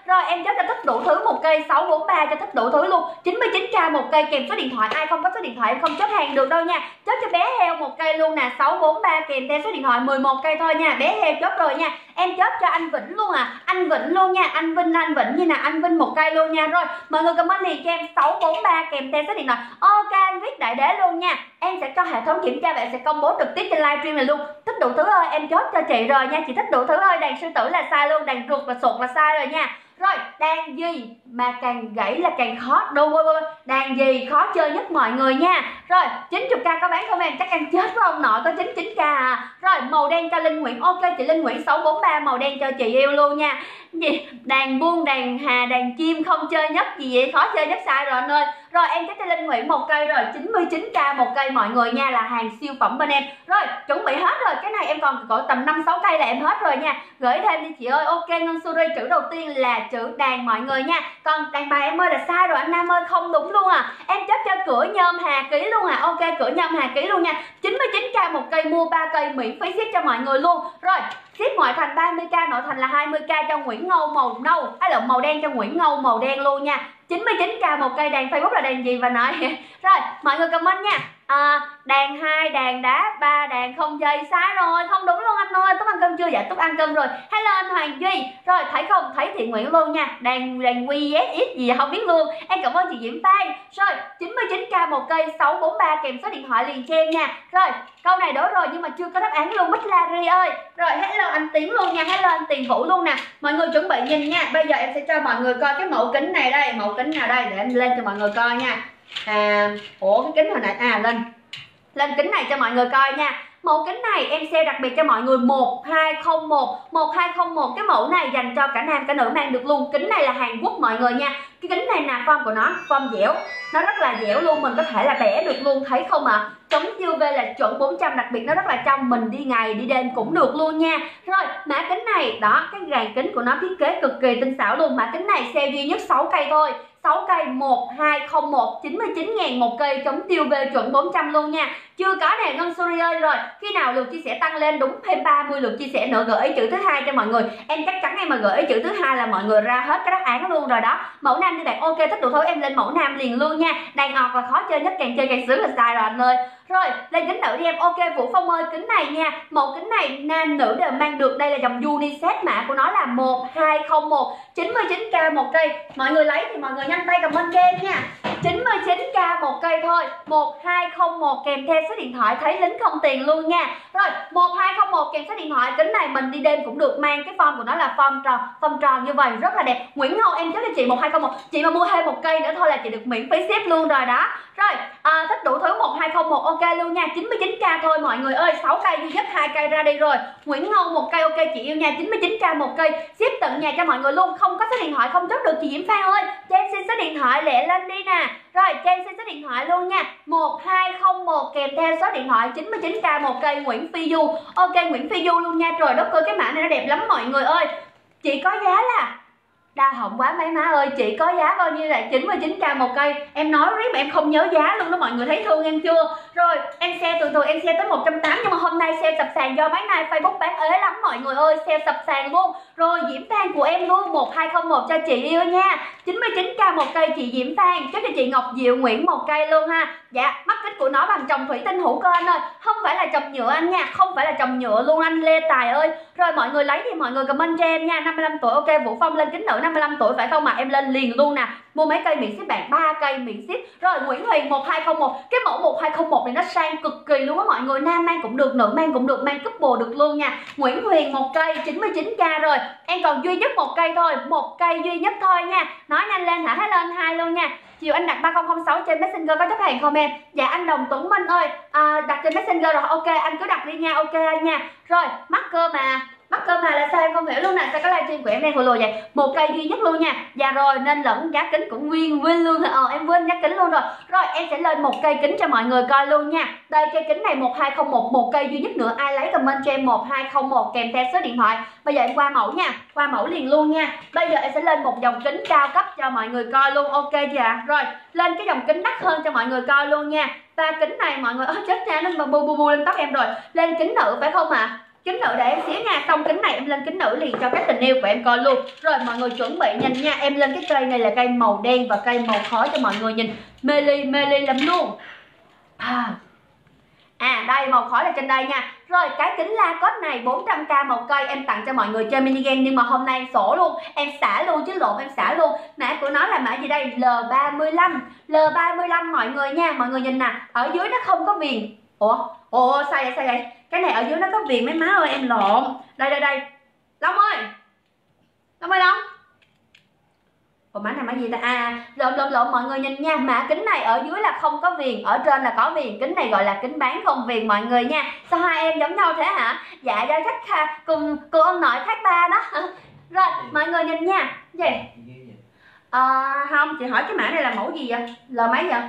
Rồi em chốt cho thích đủ thứ một cây sáu bốn ba, cho thích đủ thứ luôn, chín mươi chín k một cây kèm số điện thoại. Ai không có số điện thoại em không chốt hàng được đâu nha. Chốt cho bé heo một cây luôn nè, sáu bốn ba kèm theo số điện thoại, mười một cây thôi nha. Bé heo chốt rồi nha. Em chốt cho anh Vĩnh luôn à, anh Vĩnh luôn nha, anh Vinh, anh Vĩnh như nè, anh Vinh một cây luôn nha. Rồi mọi người comment liền cho em sáu bốn ba kèm theo số điện thoại. Ok anh viết đại đế luôn nha. Em sẽ cho hệ thống kiểm tra và em sẽ công bố trực tiếp trên livestream này luôn. Thích đủ thứ ơi em chốt cho chị rồi nha. Chị thích đủ thứ ơi, đàn sư tử là sai luôn, đàn ruột và sụt là sai rồi nha. Rồi đàn gì mà càng gãy là càng khó, đâu đàn gì khó chơi nhất mọi người nha. Rồi chín mươi k có bán không em? Chắc em chết với ông nội, có chín mươi chín k à. Rồi màu đen cho Linh Nguyễn. Ok chị Linh Nguyễn sáu bốn ba màu đen cho chị yêu luôn nha. Gì đàn buông, đàn hà, đàn chim không chơi nhất gì vậy, khó chơi nhất, sai rồi anh ơi. Rồi em cho Linh Nguyễn một cây rồi, chín mươi chín k một cây mọi người nha, là hàng siêu phẩm bên em. Rồi chuẩn bị hết rồi, cái này em còn cỡ tầm năm sáu cây là em hết rồi nha. Gửi thêm đi chị ơi. Ok Ngân Suri chữ đầu tiên là chữ đàn mọi người nha. Còn đàn bà em ơi là sai rồi anh Nam ơi, không đúng luôn à. Em chốt cho cửa nhôm Hà Ký luôn à. Ok cửa nhôm Hà Ký luôn nha, chín mươi chín k một cây, mua ba cây miễn phí ship cho mọi người luôn. Rồi ship ngoại thành ba mươi k, nội thành là hai mươi k cho Nguyễn Ngâu màu nâu, hay là màu đen cho Nguyễn Ngâu màu đen luôn nha. chín mươi chín k một cây. Đàn Facebook là đàn gì và nói rồi mọi người comment nha. À, đàn hai, đàn đá, ba đàn không dây, sai rồi, không đúng luôn anh ơi. Túc ăn cơm chưa? Dạ Túc ăn cơm rồi. Hello anh Hoàng Duy. Rồi thấy không, thấy Thiện Nguyễn luôn nha. Đàn đàn quy ét ít gì không biết luôn. Em cảm ơn chị Diễm Phan. Rồi chín mươi chín k một cây, sáu bốn ba kèm số điện thoại liền cho em nha. Rồi câu này đố rồi nhưng mà chưa có đáp án luôn, Bích Larry ơi. Rồi hello anh Tiến luôn nha, hello anh Tiền Vũ luôn nè. Mọi người chuẩn bị nhìn nha. Bây giờ em sẽ cho mọi người coi cái mẫu kính này đây. Mẫu kính nào đây để em lên cho mọi người coi nha. À, ủa cái kính hồi nãy à lên lên kính này cho mọi người coi nha. Mẫu kính này em sale đặc biệt cho mọi người một hai không một, một hai không một. Cái mẫu này dành cho cả nam cả nữ mang được luôn. Kính này là Hàn Quốc mọi người nha. Cái kính này nè, form của nó form dẻo, nó rất là dẻo luôn, mình có thể là bẻ được luôn, thấy không ạ? À? Chống u vê là chuẩn bốn trăm, đặc biệt nó rất là trong, mình đi ngày đi đêm cũng được luôn nha. Rồi mã kính này đó, cái gàn kính của nó thiết kế cực kỳ tinh xảo luôn. Mã kính này sale duy nhất sáu cây thôi, sáu cây một hai không một, chín mươi chín ngàn một cây, chống tiêu u vê chuẩn bốn trăm luôn nha. Chưa có nè Ngân Suri ơi. Rồi khi nào lượt chia sẻ tăng lên đúng thêm ba mươi lượt chia sẻ nữa, gợi ý chữ thứ hai cho mọi người. Em chắc chắn em mà gợi ý chữ thứ hai là mọi người ra hết cái đáp án luôn rồi đó. Mẫu nam đi bạn. Ok thích đủ thứ em lên mẫu nam liền luôn nha. Đàn ngọt là khó chơi nhất, càng chơi càng sướng là sai rồi anh ơi. Rồi lên kính nữ đi em. Ok Vũ Phong ơi, kính này nha, mẫu kính này nam nữ đều mang được. Đây là dòng unisex, mã của nó là một hai không một, chín mươi chín k một cây. Mọi người lấy thì mọi người nhanh tay comment cho em nha. chín mươi chín k một cây thôi, một hai không một kèm theo số điện thoại, thấy lính không tiền luôn nha. Rồi một hai không một kèm số điện thoại. Kính này mình đi đêm cũng được, mang cái form của nó là form tròn, form tròn như vậy rất là đẹp. Nguyễn Ngâu em chốt cho chị một hai không một, chị mà mua thêm một cây nữa thôi là chị được miễn phí ship luôn rồi đó. Rồi à, thích đủ thứ một hai không một ok luôn nha, chín mươi chín k thôi mọi người ơi, sáu cây duy nhất, hai cây ra đi rồi. Nguyễn Ngâu một cây. Ok chị yêu nha, chín mươi chín k một cây, ship tận nhà cho mọi người luôn. Không có số điện thoại không chốt được chị Diễm Phan ơi, cho em xin số điện thoại lẹ lên đi nè. Rồi cho em xin số điện thoại luôn nha, một hai không một kèm theo số điện thoại, chín mươi chín k một cây, Nguyễn Phi Du. Ok Nguyễn Phi Du luôn nha. Trời đất ơi cái mã này nó đẹp lắm mọi người ơi. Chị có giá là đa hỏng quá mấy má ơi, chị có giá bao nhiêu là chín mươi chín k một cây. Em nói riết mà em không nhớ giá luôn đó, mọi người thấy thương em chưa? Rồi em xe từ từ em xe tới một trăm tám mươi, nhưng mà hôm nay xe sập sàn do mấy nay Facebook bán ế lắm mọi người ơi, xe sập sàn luôn. Rồi Diễm Phan của em luôn, một hai không một cho chị yêu nha, chín mươi chín k một cây chị Diễm Phan. Chốt cho chị Ngọc Diệu Nguyễn một cây luôn ha. Dạ mắt kính của nó bằng trồng thủy tinh hữu cơ anh ơi, không phải là trồng nhựa anh nha, không phải là trồng nhựa luôn anh Lê Tài ơi. Rồi mọi người lấy thì mọi người comment cho em nha. Năm mươi lăm tuổi. Ok Vũ Phong lên kính nữ năm mươi lăm tuổi phải không mà em lên liền luôn nè. Mua mấy cây miễn ship bạn, ba cây miễn ship. Rồi Nguyễn Huyền một hai không một, cái mẫu một hai không một này nó sang cực kỳ luôn á mọi người, nam mang cũng được, nữ mang cũng được, mang couple được luôn nha. Nguyễn Huyền một cây, chín mươi chín k rồi. Em còn duy nhất một cây thôi, một cây duy nhất thôi nha. Nói nhanh lên hả? Hết lên hai luôn nha. Chiều anh đặt ba không không sáu trên Messenger có chấp hàng không em? Dạ anh Đồng Tuấn Minh ơi, à, đặt trên Messenger rồi. Ok anh cứ đặt đi nha. Ok anh nha. Rồi mắc cơ mà mắc cơ mà là sao em không hiểu luôn nè, sao cái livestream của em đang hồi lùi vậy? Một cây duy nhất luôn nha. Dạ rồi nên lẫn giá kính cũng nguyên nguyên luôn. Ờ em quên giá kính luôn rồi. Rồi em sẽ lên một cây kính cho mọi người coi luôn nha. Đây cây kính này một hai không một, một cây duy nhất nữa, ai lấy comment cho em một hai không một kèm theo số điện thoại. Bây giờ em qua mẫu nha, qua mẫu liền luôn nha. Bây giờ em sẽ lên một dòng kính cao cấp cho mọi người coi luôn. Ok chưa ạ? Rồi lên cái dòng kính đắt hơn cho mọi người coi luôn nha. Và kính này mọi người ơi chết nha, nó bu bu bu lên tóc em rồi. Lên kính nữ phải không ạ? À? Kính nữ để em xíu nha. Xong kính này em lên kính nữ liền cho các tình yêu của em coi luôn. Rồi mọi người chuẩn bị nhìn nha. Em lên cái cây này là cây màu đen và cây màu khói cho mọi người nhìn. Mê ly mê ly lắm luôn. À, à đây màu khói là trên đây nha. Rồi cái kính Lacoste này bốn trăm k một cây em tặng cho mọi người chơi mini game. Nhưng mà hôm nay em sổ luôn, em xả luôn chứ lộn, em xả luôn. Mã của nó là mã gì đây? L ba mươi lăm. L ba mươi lăm mọi người nha. Mọi người nhìn nè, ở dưới nó không có viền. Ủa, ồ sai vậy sai vậy. Cái này ở dưới nó có viền mấy má ơi, em lộn. Đây đây đây. Long ơi. Long ơi Long. Ủa mã này mã gì ta? À, lộn lộn lộn mọi người nhìn nha. Mã kính này ở dưới là không có viền, ở trên là có viền. Kính này gọi là kính bán không viền mọi người nha. Sao hai em giống nhau thế hả? Dạ do chắc cùng cô ông nội thác ba đó. Rồi mọi người nhìn nha. Gì? À, không, chị hỏi cái mã này là mẫu gì vậy? L mấy vậy?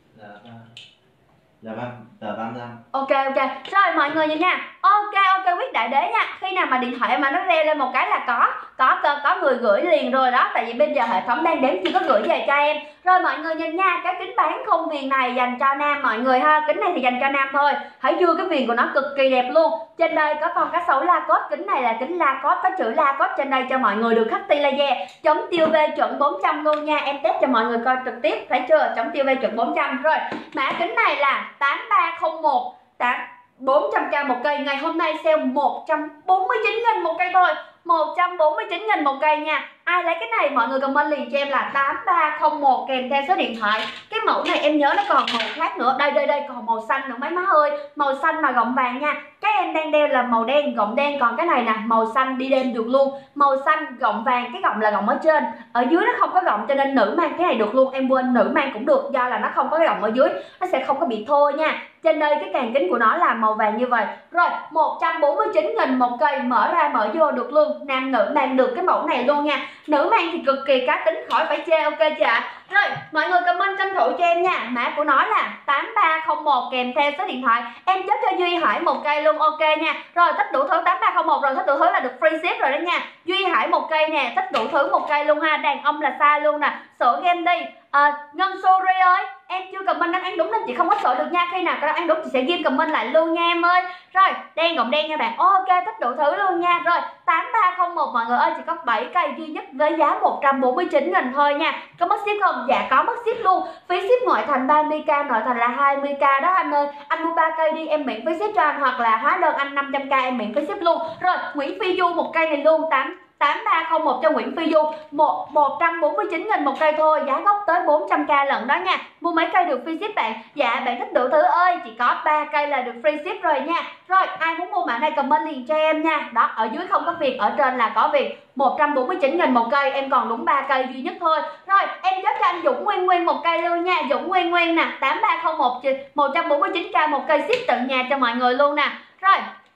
Là ba tờ ba mươi lăm. Ok ok. Rồi mọi người nhìn nha. Ok ok quyết đại đế nha. Khi nào mà điện thoại mà nó reo lên một cái là có có có, có người gửi liền rồi đó. Tại vì bây giờ hệ thống đang đếm chưa có gửi về cho em. Rồi mọi người nhìn nha, cái kính bán không viền này dành cho nam mọi người ha. Kính này thì dành cho nam thôi. Hãy chưa cái viền của nó cực kỳ đẹp luôn. Trên đây có con cá sấu Lacoste. Kính này là kính Lacoste, có chữ Lacoste trên đây cho mọi người được khắc ti laser. Chống tiêu u vê chuẩn bốn trăm luôn nha. Em test cho mọi người coi trực tiếp, thấy chưa? Chống tiêu u vê chuẩn bốn trăm. Rồi mã kính này là tám ba không một bốn trăm k một cây. Ngày hôm nay sale một trăm bốn mươi chín nghìn một cây thôi. một trăm bốn mươi chín nghìn một cây nha. Ai lấy cái này mọi người comment liền cho em là tám ba không một kèm theo số điện thoại. Cái mẫu này em nhớ nó còn màu khác nữa. Đây đây đây còn màu xanh nữa mấy má ơi. Màu xanh mà gọng vàng nha. Cái em đang đeo là màu đen gọng đen, còn cái này nè màu xanh đi đêm được luôn. Màu xanh gọng vàng, cái gọng là gọng ở trên, ở dưới nó không có gọng cho nên nữ mang cái này được luôn. Em quên nữ mang cũng được do là nó không có cái gọng ở dưới, nó sẽ không có bị thô nha. Trên đây cái càng kính của nó là màu vàng như vậy. Rồi một trăm bốn mươi chín nghìn một cây, mở ra mở vô được luôn. Nam nữ mang được cái mẫu này luôn nha. Nữ mang thì cực kỳ cá tính khỏi phải chê, ok chưa ạ? Rồi mọi người comment tranh thủ cho em nha. Mã của nó là tám ba không một kèm theo số điện thoại. Em chốt cho Duy Hải một cây luôn, ok nha. Rồi thích đủ thứ tám ba không một rồi, thích đủ thứ là được free ship rồi đó nha. Duy Hải một cây nè, thích đủ thứ một cây luôn ha. Đàn ông là xa luôn nè. Sổ game đi. À, Ngân Suri ơi, em chưa comment đáp án đúng nên chị không có sổ được nha. Khi nào có đáp án đúng chị sẽ ghi comment lại luôn nha em ơi. Rồi đen gọng đen nha bạn. Ok thích đủ thứ luôn nha. Rồi tám ba không một mọi người ơi, chỉ có bảy cây duy nhất với giá một trăm bốn mươi chín nghìn thôi nha. Có mất ship không? Dạ có mất ship luôn. Phí ship ngoại thành ba mươi k, nội thành là hai mươi k đó anh ơi. Anh mua ba cây đi em miễn phí ship cho anh, hoặc là hóa đơn anh năm trăm k em miễn phí ship luôn. Rồi Nguyễn Phi Du một cây này luôn, tám tám ba không một cho Nguyễn Phi Du, một một trăm bốn mươi chín nghìn một cây thôi, giá gốc tới bốn trăm k lận đó nha. Mua mấy cây được free ship bạn. Dạ bạn thích đủ thứ ơi, chỉ có ba cây là được free ship rồi nha. Rồi ai muốn mua mã này comment liền cho em nha. Đó, ở dưới không có viền, ở trên là có viền. một trăm bốn mươi chín nghìn một cây, em còn đúng ba cây duy nhất thôi. Rồi em chốt cho anh Dũng Nguyên Nguyên một cây luôn nha. Dũng Nguyên Nguyên nè, tám ba không một một trăm bốn mươi chín k một cây, ship tận nhà cho mọi người luôn nè. Rồi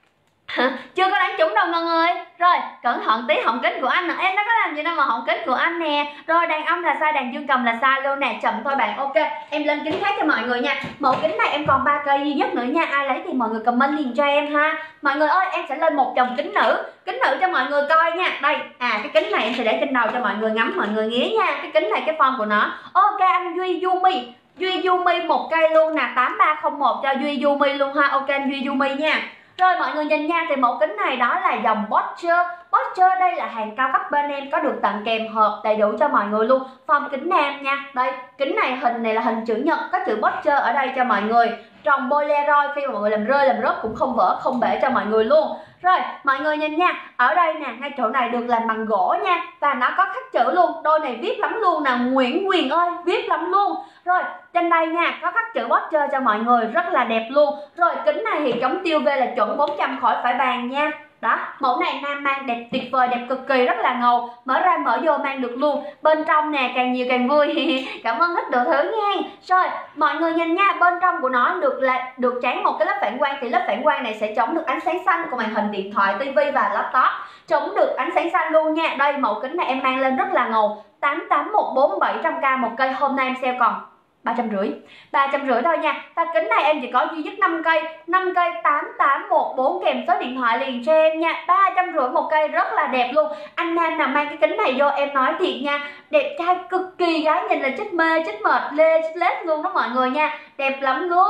chưa có đánh trúng đâu Ngân ơi. Rồi cẩn thận tí, họng kính của anh nè. Em nó có làm gì đâu mà họng kính của anh nè. Rồi đàn ông là sai, đàn dương cầm là sai luôn nè. Chậm thôi bạn. Ok em lên kính khác cho mọi người nha. Mẫu kính này em còn ba cây duy nhất nữa nha. Ai lấy thì mọi người comment liền cho em ha. Mọi người ơi em sẽ lên một chồng kính nữ. Kính nữ cho mọi người coi nha. Đây à, cái kính này em sẽ để trên đầu cho mọi người ngắm, mọi người nghía nha. Cái kính này cái form của nó. Ok anh Duy Yumi, Duy Yumi một cây luôn nè, tám ba không một cho Duy Yumi luôn ha. Ok anh Duy Yumi nha. Rồi mọi người nhìn nha, thì mẫu kính này đó là dòng Boscher. Boscher đây là hàng cao cấp bên em, có được tặng kèm hộp đầy đủ cho mọi người luôn. Form kính nam nha. Đây, kính này hình này là hình chữ nhật, có chữ Boscher ở đây cho mọi người. Trồng Polaroid, khi mà mọi người làm rơi làm rớt cũng không vỡ không bể cho mọi người luôn. Rồi mọi người nhìn nha, ở đây nè, ngay chỗ này được làm bằng gỗ nha. Và nó có khắc chữ luôn, đôi này viết lắm luôn nè, Nguyễn Quyền ơi, viết lắm luôn. Rồi trên đây nha, có khắc chữ Boscher cho mọi người, rất là đẹp luôn. Rồi kính này thì chống tiêu u vê là chuẩn bốn trăm khỏi phải bàn nha. Đó, mẫu này nam mang đẹp tuyệt vời, đẹp cực kỳ, rất là ngầu. Mở ra mở vô mang được luôn. Bên trong nè, càng nhiều càng vui. Cảm ơn thích đủ thứ nha. Rồi, mọi người nhìn nha, bên trong của nó được là được tráng một cái lớp phản quang. Thì lớp phản quang này sẽ chống được ánh sáng xanh của màn hình điện thoại, tivi và laptop. Chống được ánh sáng xanh luôn nha. Đây, mẫu kính này em mang lên rất là ngầu. Tám tám một bốn bảy trăm k một cây, hôm nay em sale còn ba trăm rưỡi ba trăm rưỡi thôi nha. Và kính này em chỉ có duy nhất năm cây, năm cây tám tám một bốn kèm số điện thoại liền cho em nha. Ba trăm rưỡi một cây, rất là đẹp luôn. Anh nam nào mang cái kính này vô em nói thiệt nha, đẹp trai cực kỳ, gái nhìn là chết mê chết mệt lê chết lết luôn đó mọi người nha, đẹp lắm luôn.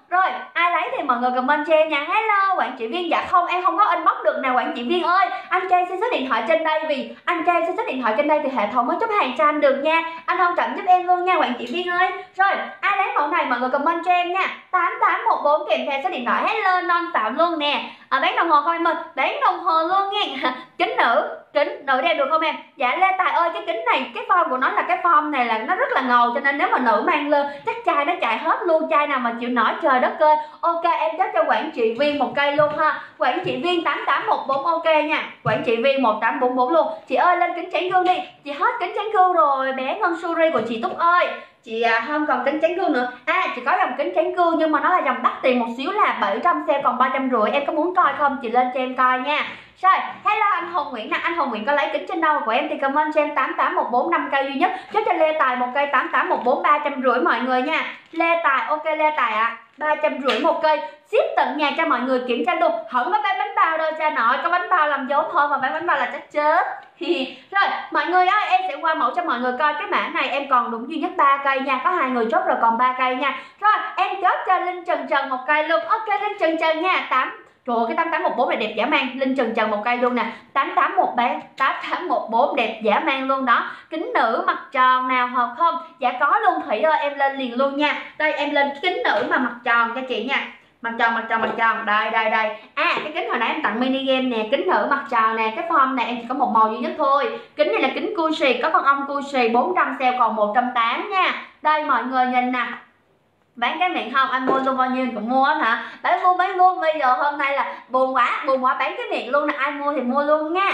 Rồi ai lấy thì mọi người comment cho em nha. Hello quản trị viên. Dạ không, em không có inbox được nè quản trị viên ơi. Anh Trang xin số điện thoại trên đây, vì anh Trang xin số điện thoại trên đây thì hệ thống mới chốt hàng cho anh được nha. Anh thông cảm giúp em luôn nha quản trị viên ơi. Rồi ai lấy mẫu này mọi người comment cho em nha. Tám tám một bốn kèm theo số điện thoại. Hello non Phạm luôn nè. À, bán đồng hồ không em ơi? Bán đồng hồ luôn nha. Kính nữ, kính nữ đeo được không em? Dạ Lê Tài ơi, cái kính này cái form của nó là cái form này là nó rất là ngầu, cho nên nếu mà nữ mang lên chắc chai nó chạy hết luôn. Chai nào mà chịu nổi trời đất ơi. Ok em chốt cho quản trị viên một cây luôn ha. Quản trị viên tám tám một bốn ok nha. Quản trị viên một tám bốn bốn luôn. Chị ơi lên kính trắng gương đi. Chị hết kính trắng gương rồi bé Ngân Suri của chị Túc ơi. Chị à, không còn kính trắng gương nữa. À chị có dòng kính trắng gương nhưng mà nó là dòng đắt tiền một xíu là bảy trăm xe còn ba trăm rưỡi. Em có muốn coi không? Chị lên cho em coi nha. Rồi, hello anh Hồng Nguyễn nè, anh Hồng Nguyễn có lấy kính trên đâu của em thì comment cho em tám tám một bốn năm cây duy nhất. Chốt cho Lê Tài một cây tám tám một bốn ba trăm rưỡi mọi người nha. Lê Tài, ok Lê Tài ạ. À, ba trăm rưỡi một cây, ship tận nhà cho mọi người kiểm tra luôn. Không có bán bánh bao đâu cha nội, có bánh bao làm dấu thôi mà bán bánh bao là chắc chết. Rồi, mọi người ơi, em sẽ qua mẫu cho mọi người coi cái mã này em còn đúng duy nhất ba cây nha, có hai người chốt rồi còn ba cây nha. Rồi, em chốt cho Linh Trần Trần một cây luôn. Ok Linh Trần Trần nha, tám trời ơi, cái tám tám một bốn này đẹp dã man. Linh Trần Trần một cây luôn nè. tám tám một bán tám tám một bốn đẹp dã man luôn đó. Kính nữ mặt tròn nào hợp không? Dạ có luôn Thủy ơi, em lên liền luôn nha. Đây em lên kính nữ mà mặt tròn cho chị nha. Mặt tròn mặt tròn mặt tròn. Đây đây đây. À cái kính hồi nãy em tặng mini game nè, kính nữ mặt tròn nè, cái form này em chỉ có một màu duy nhất thôi. Kính này là kính Cusi, có con ong Cusi bốn trăm sale còn một trăm tám mươi nha. Đây mọi người nhìn nè. Bán cái miệng không, anh mua luôn bao nhiêu cũng mua hả? Bán luôn bán luôn, bây giờ hôm nay là buồn quá, buồn quá bán cái miệng luôn nè, ai mua thì mua luôn nha.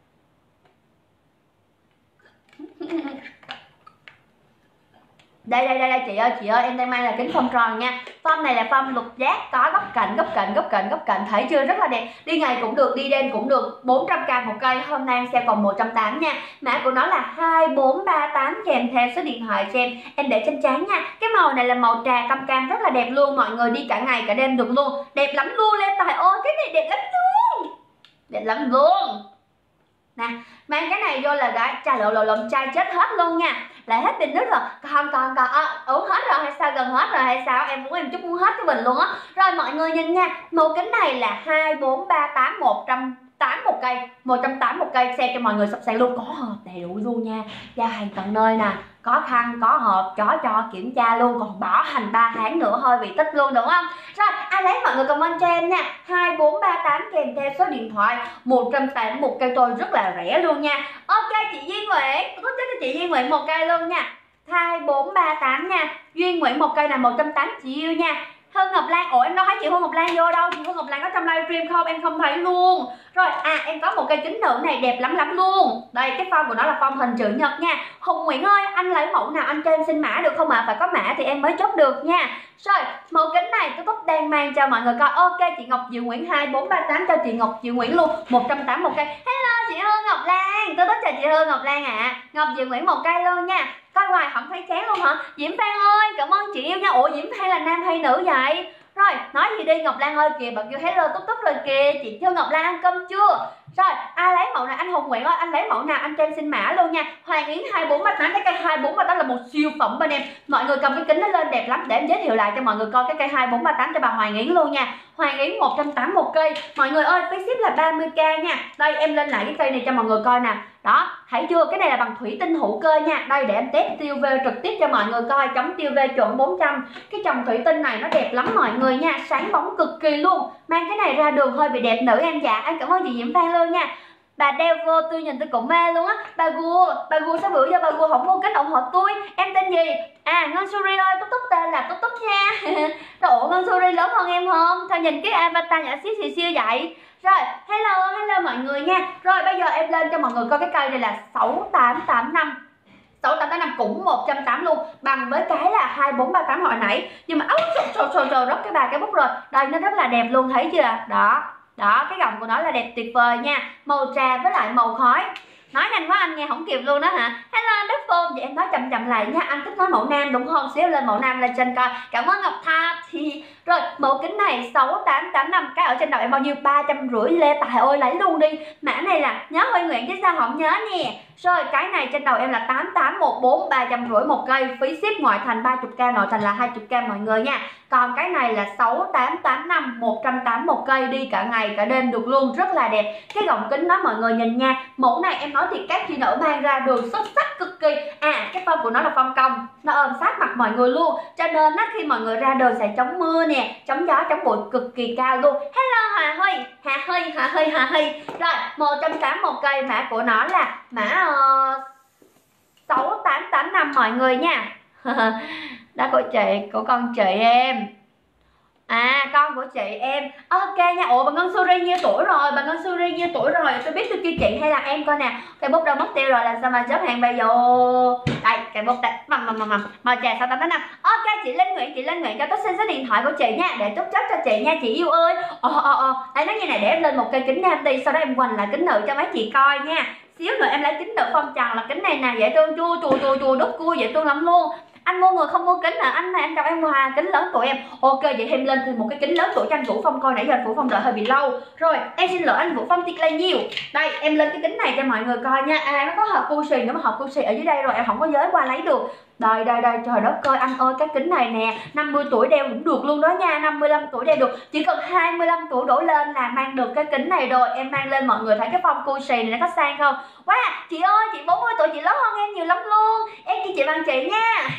Đây đây đây đây chị ơi, chị ơi em đang mang là kính phông tròn nha. Phông này là phông lục giác, có góc cạnh góc cạnh góc cạnh góc cạnh, thấy chưa, rất là đẹp. Đi ngày cũng được, đi đêm cũng được. Bốn trăm k một cây, hôm nay em sẽ còn một trăm tám mươi nha. Mã của nó là hai bốn ba tám kèm theo số điện thoại cho em. Em để trên trán nha. Cái màu này là màu trà cam cam rất là đẹp luôn, mọi người đi cả ngày cả đêm được luôn. Đẹp lắm luôn Lê Tài ơi, cái này đẹp lắm luôn. Đẹp lắm luôn. Nè, mang cái này vô là gái chai lộ lộ lộn chai chết hết luôn nha. Lại hết bình nước rồi. Còn còn còn à, uống hết rồi hay sao, gần hết rồi hay sao? Em muốn em chút uống hết cái bình luôn á. Rồi mọi người nhìn nha, màu kính này là hai bốn ba tám một trăm tám một cây, một trăm tám mươi một cây, xe cho mọi người sắp sàng luôn, có hộp đầy đủ luôn nha. Giao hàng tận nơi nè, có khăn, có hộp, có cho kiểm tra luôn, còn bảo hành ba tháng nữa hơi bị tích luôn đúng không? Rồi, ai lấy mọi người comment cho em nha. hai bốn ba tám kèm theo số điện thoại, một trăm tám mươi một cây tôi rất là rẻ luôn nha. Ok chị Duy Nguyễn, tôi có cho chị Duy Nguyễn một cây luôn nha. hai bốn ba tám nha. Duy Nguyễn một cây là một trăm tám mươi chị yêu nha. Hương Ngọc Lan, ủa em đâu thấy chị Hương Ngọc Lan vô đâu? Chị Hương Ngọc Lan có trong livestream không? Em không thấy luôn. Rồi, à em có một cây kính nữ này đẹp lắm lắm luôn. Đây, cái form của nó là form hình chữ nhật nha. Hùng Nguyễn ơi, anh lấy mẫu nào anh cho em xin mã được không ạ? À? Phải có mã thì em mới chốt được nha. Rồi, mẫu kính này tôi Túc đang mang cho mọi người coi. Ok, chị Ngọc Diệu Nguyễn hai bốn ba tám cho chị Ngọc Diệu Nguyễn luôn, một trăm tám mươi một cây. Hello chị Hương Ngọc Lan, tôi Túc chào chị Hương Ngọc Lan ạ. À. Ngọc Diệu Nguyễn một cây luôn nha. Coi hoài không thấy chán luôn hả? Diễm Phan ơi, cảm ơn chị yêu nha. Ủa Diễm Phan là nam hay nữ vậy? Rồi, nói gì đi Ngọc Lan ơi, kìa bạn kêu hello Túc Túc rồi kìa. Chị Thư Ngọc Lan ăn cơm chưa? Rồi, ai lấy mẫu này? Anh Hùng Nguyễn ơi, anh lấy mẫu nào anh cho em xin mã luôn nha. Hoàng Yến hai bốn ba tám, cái cây hai bốn ba tám là một siêu phẩm bên em. Mọi người cầm cái kính nó lên đẹp lắm, để em giới thiệu lại cho mọi người coi cái cây hai bốn ba tám cho bà Hoàng Yến luôn nha. Hoàng Yến một trăm tám mươi một cây. Mọi người ơi, phí ship là ba mươi k nha. Đây em lên lại cái cây này cho mọi người coi nè. Đó, thấy chưa? Cái này là bằng thủy tinh hữu cơ nha. Đây để em test tiêu u vê trực tiếp cho mọi người coi, chống tiêu u vê chuẩn bốn trăm. Cái chồng thủy tinh này nó đẹp lắm mọi người nha, sáng bóng cực kỳ luôn. Mang cái này ra đường hơi bị đẹp nữ em. Dạ, em cảm ơn chị Diễm Phan luôn nha. Bà đeo vô tôi nhìn tôi cũng mê luôn á. Bà Gua, bà Gua sao bữa giờ bà Gua không mua kính ủng hộ tôi? Em tên gì? À Ngân Suri ơi, Túc Túc tên là Túc Túc nha. Ủa Ngân Suri lớn hơn em không? Sao nhìn cái avatar nhỏ xíu xíu xíu vậy? Rồi, hello, hello mọi người nha. Rồi bây giờ em lên cho mọi người coi cái cây này là sáu tám tám năm. sáu tám tám năm cũng một trăm tám mươi luôn, bằng với cái là hai bốn ba tám hồi nãy. Nhưng mà ấu trời trời trời rớt cái bà cái bút rồi. Đây nó rất là đẹp luôn, thấy chưa? Đó. Đó, cái gọng của nó là đẹp tuyệt vời nha. Màu trà với lại màu khói. Nói nhanh quá anh nghe không kịp luôn đó hả? Hello Đức Phôn, vậy em nói chậm chậm lại nha. Anh thích nói mẫu nam đúng không? Xíu lên mẫu nam lên trên coi. Cảm ơn Ngọc Tha. Thì rồi, mẫu kính này sáu tám tám năm, cái ở trên đầu em bao nhiêu? ba trăm rưỡi. Lê Tài ơi lấy luôn đi. Mã này là nhớ Huy Nguyễn chứ sao không nhớ nè. Rồi, cái này trên đầu em là tám tám một bốn, ba trăm rưỡi một cây, phí ship ngoại thành ba mươi k, nội thành là hai mươi k mọi người nha. Còn cái này là sáu tám tám năm, một trăm tám mươi một cây, đi cả ngày cả đêm được luôn, rất là đẹp. Cái gọng kính đó mọi người nhìn nha, mẫu này em nói thì các chị nữ mang ra đường xuất sắc cực kỳ. À cái phông của nó là phông cong, nó ôm sát mặt mọi người luôn, cho nên á khi mọi người ra đường sẽ chống mưa nè, chống gió, chống bụi cực kỳ cao luôn. Hello Hà Huy, Hà Huy, Hà Huy, Hà Huy. Rồi một trăm tám mươi một cây, mã của nó là mã uh, sáu tám tám năm mọi người nha. Đó của chị, của con chị em. À con của chị em. Ok nha. Ủa bà Ngân Suri nhiêu tuổi rồi? Bà Ngân Suri nhiêu tuổi rồi? Tôi biết tôi kêu chị hay là em coi nè. Cây bút đâu mất tiêu rồi, làm sao mà xếp hàng bây giờ. Đây cây bút đây. Mầm mầm mầm mầm. Màu trà sáu tám tám năm. Ok chị Linh Nguyễn, chị Linh Nguyễn cho tôi xin số điện thoại của chị nha, để tốt chất cho chị nha chị yêu ơi. Ờ ờ ờ. Đây nói như này, để em lên một cây kính nam đi, sau đó em quành lại kính nữ cho mấy chị coi nha. Xíu nữa em lấy kính nữ phong trần là kính này nè, dễ thương chua chua chua chua đốt cua dễ thương lắm luôn. Anh mua người không mua kính à? Anh này anh chồng em Hòa kính lớn tuổi em. Ok vậy thêm lên thì một cái kính lớn tuổi cho anh Vũ Phong coi, nãy giờ anh Vũ Phong đợi hơi bị lâu rồi, em xin lỗi anh Vũ Phong thiệt là nhiều. Đây em lên cái kính này cho mọi người coi nha. À nó có hộp Gucci nữa mà hộp Gucci ở dưới đây rồi, em không có giới qua lấy được. Đây đây đây, trời đất ơi anh ơi, cái kính này nè năm mươi tuổi đeo cũng được luôn đó nha, năm mươi lăm tuổi đeo được, chỉ cần hai mươi lăm tuổi đổ lên là mang được cái kính này rồi. Em mang lên mọi người thấy cái phong Gucci này nó có sang không? Wow chị ơi, chị bốn mươi tuổi, chị lớn hơn em nhiều lắm luôn, em kêu chị bằng chị nha.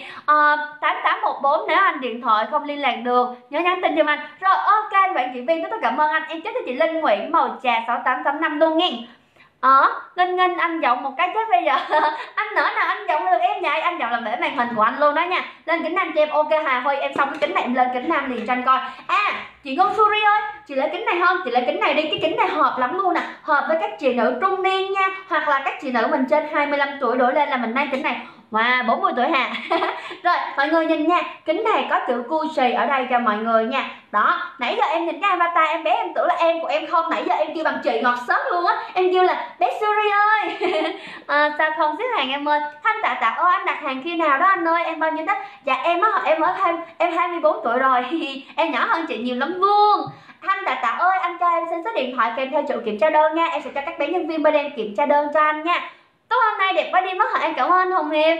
à, tám tám một bốn nếu anh điện thoại không liên lạc được nhớ nhắn tin giùm anh. Rồi ok bạn chị Viên, tôi cảm ơn anh, em chúc cho chị Linh Nguyễn màu trà sáu tám tám năm luôn nghe. Ờ, Nghinh Nghinh anh giọng một cái chết bây giờ. Anh nữa nào anh giọng được em vậy, anh giọng làm để màn hình của anh luôn đó nha. Lên kính nam cho em. Ok Hà Huy, em xong cái kính này em lên kính nam liền cho anh coi. À chị Ngân Suri ơi, chị lấy kính này không? Chị lấy kính này đi, cái kính này hợp lắm luôn nè, hợp với các chị nữ trung niên nha, hoặc là các chị nữ mình trên hai mươi lăm tuổi đổ lên là mình mang kính này. Wow, bốn mươi tuổi hà. Rồi mọi người nhìn nha, kính này có chữ Gucci ở đây cho mọi người nha. Đó, nãy giờ em nhìn cái avatar em bé em tưởng là em của em không, nãy giờ em kêu bằng chị ngọt xớt luôn á, em kêu là bé Suri ơi. À, sao không xếp hàng em ơi? Thanh Tạ Tạ ơi, anh đặt hàng khi nào đó anh ơi, em bao nhiêu đó? Dạ em á, em ở hai, em hai mươi bốn tuổi rồi. Em nhỏ hơn chị nhiều lắm luôn. Thanh Tạ Tạ ơi, anh cho em xin số điện thoại kèm theo chỗ kiểm tra đơn nha, em sẽ cho các bé nhân viên bên em kiểm tra đơn cho anh nha. Tối hôm nay đẹp quá đi mất hả? Em cảm ơn Hồng Hiệp.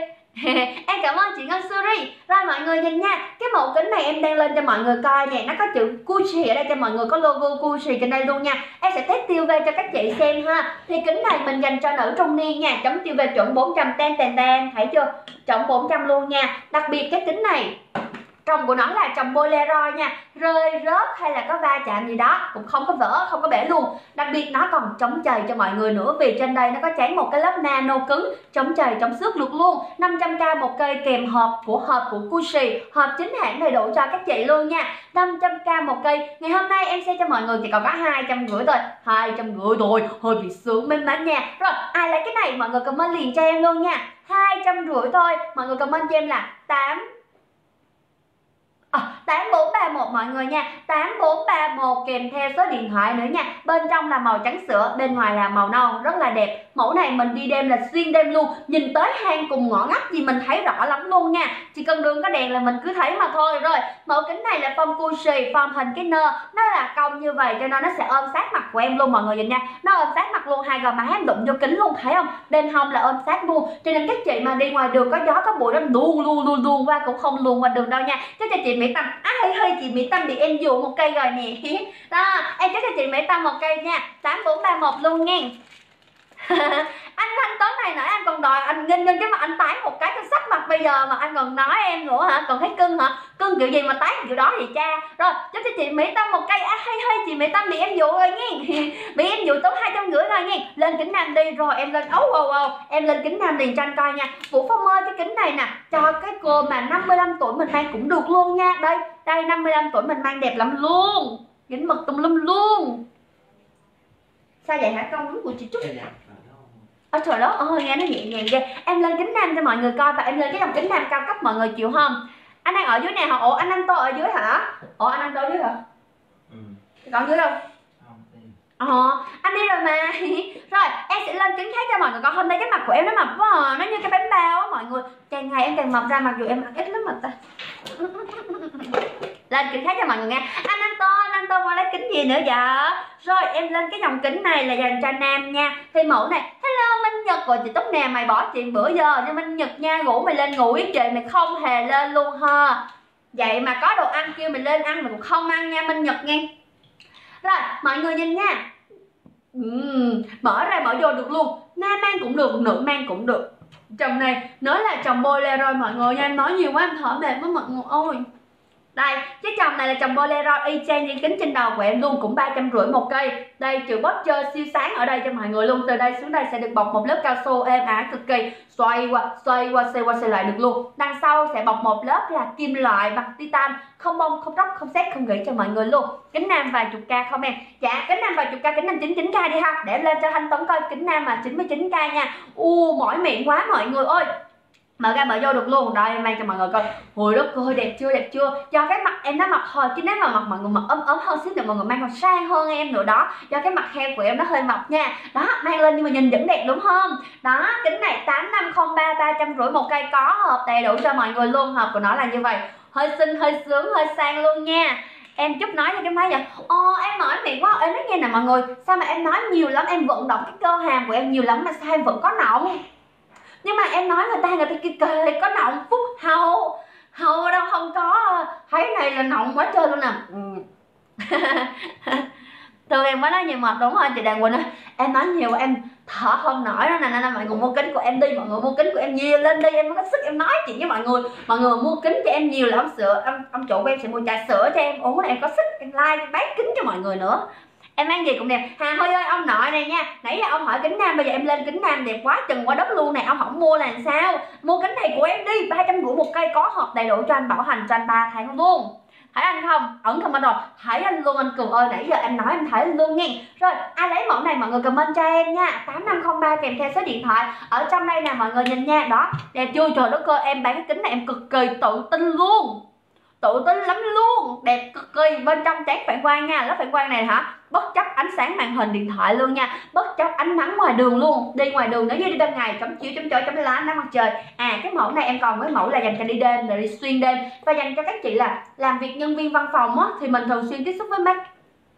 Em cảm ơn chị Ngân Suri. Rồi mọi người nhìn nha, cái mẫu kính này em đang lên cho mọi người coi nè, nó có chữ Gucci ở đây cho mọi người, có logo Gucci trên đây luôn nha. Em sẽ test tiêu về cho các chị xem ha. Thì kính này mình dành cho nữ trung niên nha, chấm tiêu về chuẩn bốn trăm, ten ten ten, thấy chưa? Chuẩn bốn trăm luôn nha. Đặc biệt cái kính này trồng của nó là trồng Bolero nha, rơi rớt hay là có va chạm gì đó cũng không có vỡ, không có bể luôn. Đặc biệt nó còn chống chày cho mọi người nữa, vì trên đây nó có tráng một cái lớp nano cứng, chống chày chống xước được luôn. Năm trăm k một cây kèm hộp của hộp của Gucci, hộp chính hãng đầy đủ cho các chị luôn nha. Năm trăm k một cây. Ngày hôm nay em sẽ cho mọi người chỉ còn có hai trăm rưỡi thôi, hai trăm rưỡi thôi, hơi bị sướng mến mến nha. Rồi ai lấy cái này mọi người comment liền cho em luôn nha, hai trăm rưỡi thôi. Mọi người comment cho em là tám À, tám bốn ba một mọi người nha, tám bốn ba một kèm theo số điện thoại nữa nha. Bên trong là màu trắng sữa, bên ngoài là màu nâu, rất là đẹp. Mẫu này mình đi đêm là xuyên đêm luôn, nhìn tới hang cùng ngõ ngách gì mình thấy rõ lắm luôn nha. Chỉ cần đường có đèn là mình cứ thấy mà thôi. Rồi mẫu kính này là form Gucci, form hình cái nơ, nó là cong như vậy cho nên nó sẽ ôm sát mặt của em luôn mọi người nhìn nha. Nó ôm sát mặt luôn, hai gò má em đụng vô kính luôn, thấy không? Bên hông là ôm sát luôn, cho nên các chị mà đi ngoài đường có gió có bụi nó luôn luôn luôn luôn qua cũng không luồn qua đường đâu nha. Cho cho chị Mỹ Tâm, á hơi hơi chị Mỹ Tâm bị em dụ một cây rồi nè. Đó, em chúc cho chị Mỹ Tâm một cây nha, tám bốn ba một luôn nghe. Anh Thanh Tuấn này nãy anh còn đòi anh Nghinh Nghinh cái mặt anh tái một cái cho sắc mặt bây giờ mà anh còn nói em nữa hả? Còn thấy cưng hả? Cưng kiểu gì mà tái kiểu đó vậy cha? Rồi chúc cho chị Mỹ Tâm một cây. À, hay hay chị Mỹ Tâm bị em dụ rồi nghe. Bị em dụ tốn hai trăm rưỡi rồi nghe. Lên kính nam đi, rồi em lên ấu wow, wow. Em lên kính nam liền cho anh coi nha. Vũ Phong ơi, cái kính này nè cho cái cô mà năm mươi lăm tuổi mình mang cũng được luôn nha. Đây đây năm mươi lăm tuổi mình mang đẹp lắm luôn, kính mực tùm lum luôn. Sao vậy hả con của chị Trúc? Ôi trời đó ơi, nghe nó nhẹ nhàng ghê. Em lên kính nam cho mọi người coi, và em lên cái dòng kính nam cao cấp mọi người chịu không? Anh đang ở dưới này hả? Ủa anh anh tô ở dưới hả? Ủa anh anh tô ở dưới hả? Ừ. Còn dưới đâu? Ờ, anh đi rồi mà. Rồi em sẽ lên kính khác cho mọi người coi. Hôm nay cái mặt của em nó mập quá à, nó như cái bánh bao á mọi người. Càng ngày em càng mập ra, mặc dù em ăn ít lắm mà ta. Lên kính khác cho mọi người nghe. Anh anh tô, anh anh tô qua lấy kính gì nữa vậy? Rồi em lên cái dòng kính này là dành cho nam nha. Thì mẫu này, hello Minh Nhật rồi chị Túc nè, mày bỏ chuyện bữa giờ cho Minh Nhật nha, ngủ mày lên ngủ với chị mày không hề lên luôn ha. Vậy mà có đồ ăn kêu mình lên ăn mình cũng không ăn nha Minh Nhật nghe. Rồi mọi người nhìn nha. uhm, Mở ra mở vô được luôn. Nam mang cũng được, nữ mang cũng được. Chồng này nói là chồng bolero mọi người nha. Em nói nhiều quá em thở mệt với mọi người ơi. Đây, cái chồng này là chồng bolero y chang như kính trên đầu của em luôn, cũng ba trăm rưỡi một cây. Đây chữ Boxer siêu sáng ở đây cho mọi người luôn. Từ đây xuống đây sẽ được bọc một lớp cao su êm ả cực kỳ, xoay qua xoay qua xoay qua xoay lại được luôn. Đằng sau sẽ bọc một lớp là kim loại bằng titan, không bông không tróc không xét không gỉ cho mọi người luôn. Kính nam vài chục k không em? Dạ kính nam vài chục k, kính nam chín mươi chín k đi ha, để lên cho Thanh Tuấn coi kính nam mà chín mươi chín k nha. U mỏi miệng quá mọi người ơi. Mở ra mở vô được luôn. Đây em mang cho mọi người coi. Ôi đất ơi, đẹp chưa đẹp chưa. Do cái mặt em nó mập thôi, chứ nếu mà mặt mọi người mặc ấm ấm hơn xíu thì mọi người mang còn sang hơn em nữa đó. Do cái mặt heo của em nó hơi mập nha. Đó, mang lên nhưng mà nhìn vẫn đẹp đúng không? Đó, kính này tám năm không ba, ba trăm rưỡi một cây, có hộp đầy đủ cho mọi người luôn. Hộp của nó là như vậy. Hơi xinh, hơi sướng, hơi sang luôn nha. Em chút nói cho cái máy vậy. Ồ em mỏi miệng quá. Em nói nghe nè mọi người, sao mà em nói nhiều lắm, em vận động cái cơ hàm của em nhiều lắm mà sao em vẫn có nọng? Nhưng mà em nói người ta người ta kia kề có nọng phúc hậu. Hậu đâu không có. Thấy này là nọng quá trơn luôn nè. Thường em mới nói nhiều mệt đúng không chị Đàn Quỳnh ơi. Em nói nhiều em thở không nổi đó nè, nên là mọi người mua kính của em đi. Mọi người mua kính của em nhiều lên đi, em mới có sức em nói chuyện với mọi người. Mọi người mua kính cho em nhiều là ông sữa ông, ông chủ của em sẽ mua trà sữa cho em uống, là em có sức em like em bán kính cho mọi người nữa. Em mang gì cũng đẹp. Hà Huy ơi ông nội này nha, nãy giờ ông hỏi kính nam, bây giờ em lên kính nam đẹp quá chừng qua đất luôn này, ông không mua là làm sao? Mua kính này của em đi, ba trăm rưỡi một cây, có hộp đầy đủ cho anh bảo hành cho anh ba tháng luôn. Thấy anh không? Ẩn comment rồi. Thấy anh luôn anh Cường ơi, nãy giờ em nói em thấy anh luôn nha. Rồi, ai lấy mẫu này mọi người comment cho em nha. tám năm không ba kèm theo số điện thoại. Ở trong đây nè mọi người nhìn nha. Đó, đẹp chưa? Trời đất ơi, em bán cái kính này em cực kỳ tự tin luôn. Tự tin lắm luôn, đẹp cực kỳ. Bên trong trán phản quang nha, lớp phản quang này hả, bất chấp ánh sáng màn hình điện thoại luôn nha, bất chấp ánh nắng ngoài đường luôn. Đi ngoài đường nếu như đi ban ngày chống chiếu chống chói chống lá nắng mặt trời. À cái mẫu này em còn với mẫu là dành cho đi đêm, là đi xuyên đêm, và dành cho các chị là làm việc nhân viên văn phòng á, thì mình thường xuyên tiếp xúc với mắt.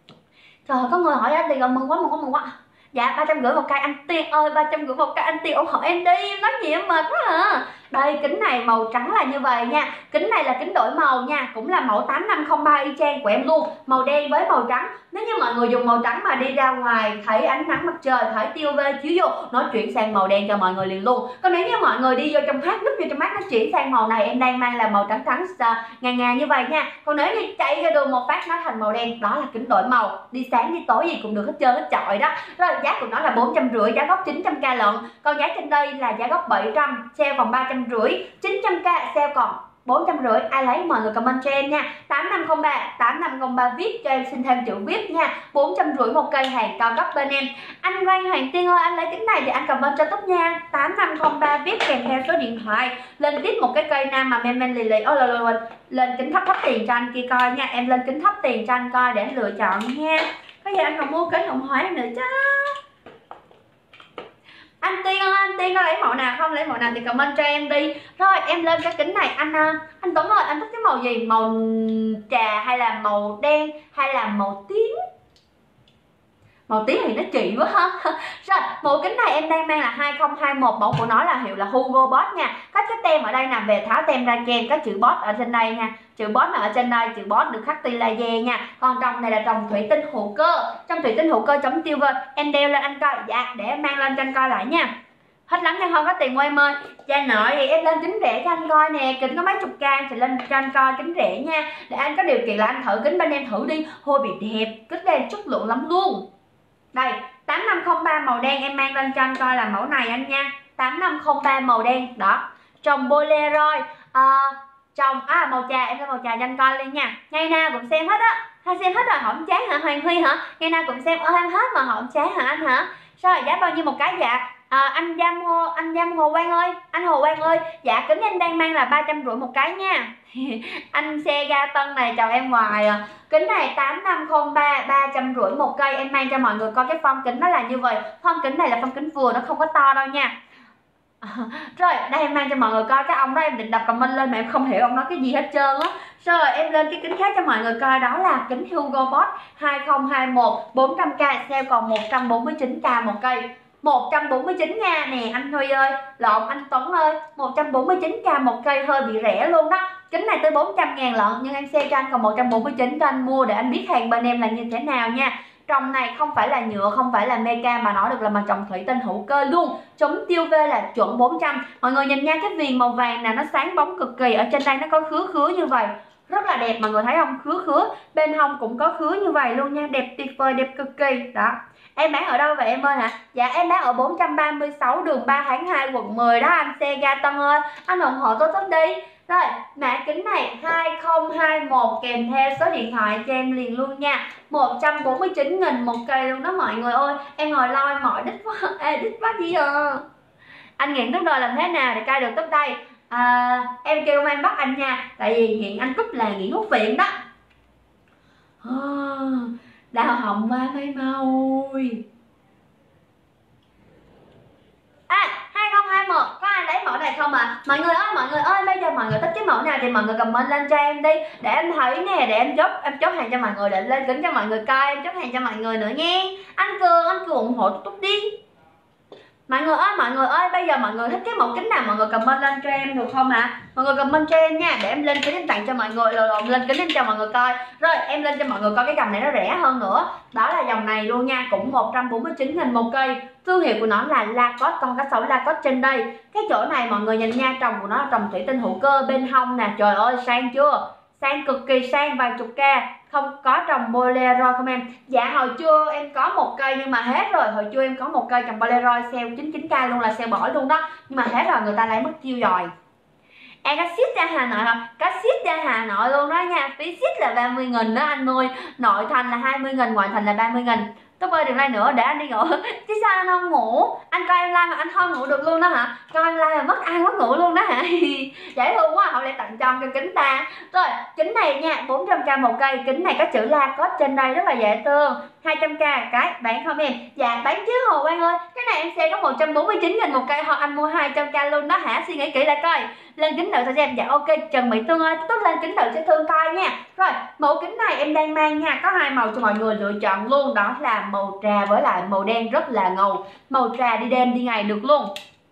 Trời có người hỏi anh thì gần mừng quá mừng quá mừng quá. Dạ ba trăm rưỡi một cây anh Tiên ơi, ba trăm rưỡi một cây anh Tiên ủng hộ em đi, em nói gì em mệt quá à. Đây kính này màu trắng là như vậy nha. Kính này là kính đổi màu nha, cũng là mẫu tám năm không ba y chang của em luôn, màu đen với màu trắng. Nếu như mọi người dùng màu trắng mà đi ra ngoài thấy ánh nắng mặt trời, thấy tia vê chiếu vô, nó chuyển sang màu đen cho mọi người liền luôn. Còn nếu như mọi người đi vô trong hát, núp vô trong mắt nó chuyển sang màu này, em đang mang là màu trắng trắng ngà ngà như vậy nha. Còn nếu như chạy ra đường một phát nó thành màu đen, đó là kính đổi màu, đi sáng đi tối gì cũng được hết trơn hết trọi đó. Rồi giá của nó là bốn trăm rưỡi, giá gốc chín trăm k lận. Còn giá trên đây là giá gốc bảy trăm, sale còn ba trăm rưỡi, chín trăm k sale còn bốn trăm rưỡi. Ai lấy mọi người comment cho em nha. Tám năm không ba, tám năm không ba viết cho em xin thêm chữ viết nha. Bốn trăm rưỡi một cây, hàng cao cấp bên em. Anh Quang Hoàng Tiên ơi, anh lấy kính này thì anh comment cho tốt nha. Tám năm không ba viết kèm theo số điện thoại. Lên tiếp một cái cây nam mà men men lì lì. Ôi là lên, lên kính thấp thấp tiền cho anh kia coi nha. Em lên kính thấp tiền cho anh coi để anh lựa chọn nha. Có giờ anh còn mua kính ủng hộ em nữa chứ. Anh Tiên ơi, anh Tiên có lấy mẫu nào không? Lấy mẫu nào thì comment cho em đi. Rồi em lên cái kính này anh anh Tuấn ơi, anh thích cái màu gì? Màu trà hay là màu đen hay là màu tím? Màu tím thì nó trị quá ha. Rồi mẫu kính này em đang mang là hai không hai mốt, mẫu của nó là hiệu là Hugo Boss nha. Các cái tem ở đây nằm về tháo tem ra cho em, các chữ Boss ở trên đây nha. Chữ Boss ở trên đây, chữ Boss được khắc ti laser nha. Còn trong này là trồng thủy tinh hữu cơ. Trong thủy tinh hữu cơ chống tiêu vân. Em đeo lên anh coi. Dạ để em mang lên cho anh coi lại nha. Hết lắm nha, không có tiền mua em ơi. Cha nội thì em lên kính rẻ cho anh coi nè, kính có mấy chục k thì lên cho anh coi kính rẻ nha. Để anh có điều kiện là anh thử kính bên em thử đi. Hôi bị đẹp, kính đen chất lượng lắm luôn. Đây, tám năm không ba màu đen em mang lên cho anh coi là mẫu này anh nha. Tám năm không ba màu đen, đó. Trồng bolero, à, trồng, à màu trà, em lên màu trà cho anh coi lên nha. Ngày nào cũng xem hết á. Hay xem hết rồi, không chán hả Hoàng Huy hả? Ngày nào cũng xem, ơ em hết mà không chán hả anh hả? Rồi giá bao nhiêu một cái dạ? À, anh Giang Hồ, anh Giang Hồ Quang ơi, anh Hồ Quang ơi, dạ kính em đang mang là ba trăm rưỡi một cái nha. Anh xe ga Tân này chào em ngoài à. Kính này tám năm không ba, ba trăm rưỡi một cây, em mang cho mọi người coi cái phong kính nó là như vậy. Phong kính này là phong kính vừa, nó không có to đâu nha. À, rồi đây em mang cho mọi người coi cái ông đó, em định đọc comment lên mà em không hiểu ông nói cái gì hết trơn á. Rồi em lên cái kính khác cho mọi người coi, đó là kính Hugo Boss hai không hai mốt, bốn trăm k, sale còn một trăm bốn mươi chín k một cây. Một trăm bốn mươi chín nha nè anh Huy ơi, lộn anh Tuấn ơi, một trăm bốn mươi chín k một cây hơi bị rẻ luôn đó. Kính này tới bốn trăm ngàn lận, nhưng em sale cho anh còn một trăm bốn mươi chín cho anh mua để anh biết hàng bên em là như thế nào nha. Trồng này không phải là nhựa, không phải là meca mà nói được là mà trồng thủy tinh hữu cơ luôn. Chống tiêu u vê là chuẩn bốn trăm. Mọi người nhìn nha, cái viền màu vàng nè nó sáng bóng cực kỳ, ở trên đây nó có khứa khứa như vậy. Rất là đẹp, mọi người thấy không? Khứa khứa. Bên hông cũng có khứa như vậy luôn nha, đẹp tuyệt vời, đẹp cực kỳ. Đó. Em bán ở đâu vậy em ơi hả? Dạ em bán ở bốn trăm ba mươi sáu đường ba tháng hai quận mười đó anh Sega Tân ơi. Anh ủng hộ tôi tốt đi. Rồi, mã kính này hai không hai một kèm theo số điện thoại cho em liền luôn nha. một trăm bốn mươi chín nghìn một cây luôn đó mọi người ơi. Em ngồi loi mỏi đít quá. Ê, đít quá đi à. Anh nghiện tóc rồi làm thế nào để cai được tóc đây? À, em kêu mang bắt anh nha. Tại vì nghiện anh Cúc là nghiện hút viện đó. À, đào hồng hoa mây môi. À, hai không hai một có ai lấy mẫu này không ạ? À? Mọi người ơi, mọi người ơi, bây giờ mọi người thích cái mẫu nào thì mọi người comment lên cho em đi để em thấy nè, để em chốt em chốt hàng cho mọi người, để lên kính cho mọi người coi, em chốt hàng cho mọi người nữa nha. Anh Cường, anh Cường ủng hộ Túc đi. Mọi người ơi, mọi người ơi, bây giờ mọi người thích cái mẫu kính nào mọi người comment lên cho em được không ạ? À? Mọi người comment cho em nha, để em lên kính em tặng cho mọi người, rồi lên kính em cho mọi người coi. Rồi em lên cho mọi người coi cái dòng này nó rẻ hơn nữa. Đó là dòng này luôn nha, cũng một trăm bốn mươi chín nghìn một cây. Thương hiệu của nó là Lacoste, con cá sấu Lacoste trên đây. Cái chỗ này mọi người nhìn nha, trồng của nó là trồng thủy tinh hữu cơ bên hông nè, trời ơi sang chưa? Sang cực kỳ sang, vài chục k. Không có trồng Bolero không em? Dạ hồi trưa em có một cây nhưng mà hết rồi. Hồi trưa em có một cây trồng Bolero sale chín mươi chín k luôn, là sale bỏ luôn đó. Nhưng mà hết rồi, người ta lấy mất tiêu rồi. Em có ship ra Hà Nội không? Có ship ra Hà Nội luôn đó nha. Phí ship là ba mươi nghìn đó anh ơi. Nội thành là hai mươi nghìn, ngoại thành là ba mươi nghìn. Tôi ơi đừng like nữa để anh đi ngủ. Chứ sao anh không ngủ? Anh coi em like mà anh không ngủ được luôn đó hả? Coi em like mà mất ăn mất ngủ luôn đó hả? Dễ thương quá, không lẽ tặng cho cái kính ta. Rồi kính này nha, bốn trăm k một cây. Kính này có chữ Lacoste trên đây, rất là dễ thương. Hai trăm k cái, bán không em? Dạ bán chứ Hồ Quang ơi. Cái này em sẽ có một trăm bốn mươi chín nghìn một cây, hoặc anh mua hai trăm k luôn đó hả? Suy nghĩ kỹ lại coi. Lên kính đợi cho em. Dạ ok Trần Mỹ Tương ơi, tốt lên kính đợi cho Thương coi nha. Rồi mẫu kính này em đang mang nha, có hai màu cho mọi người lựa chọn luôn, đó là màu trà với lại màu đen, rất là ngầu. Màu trà đi đêm đi ngày được luôn.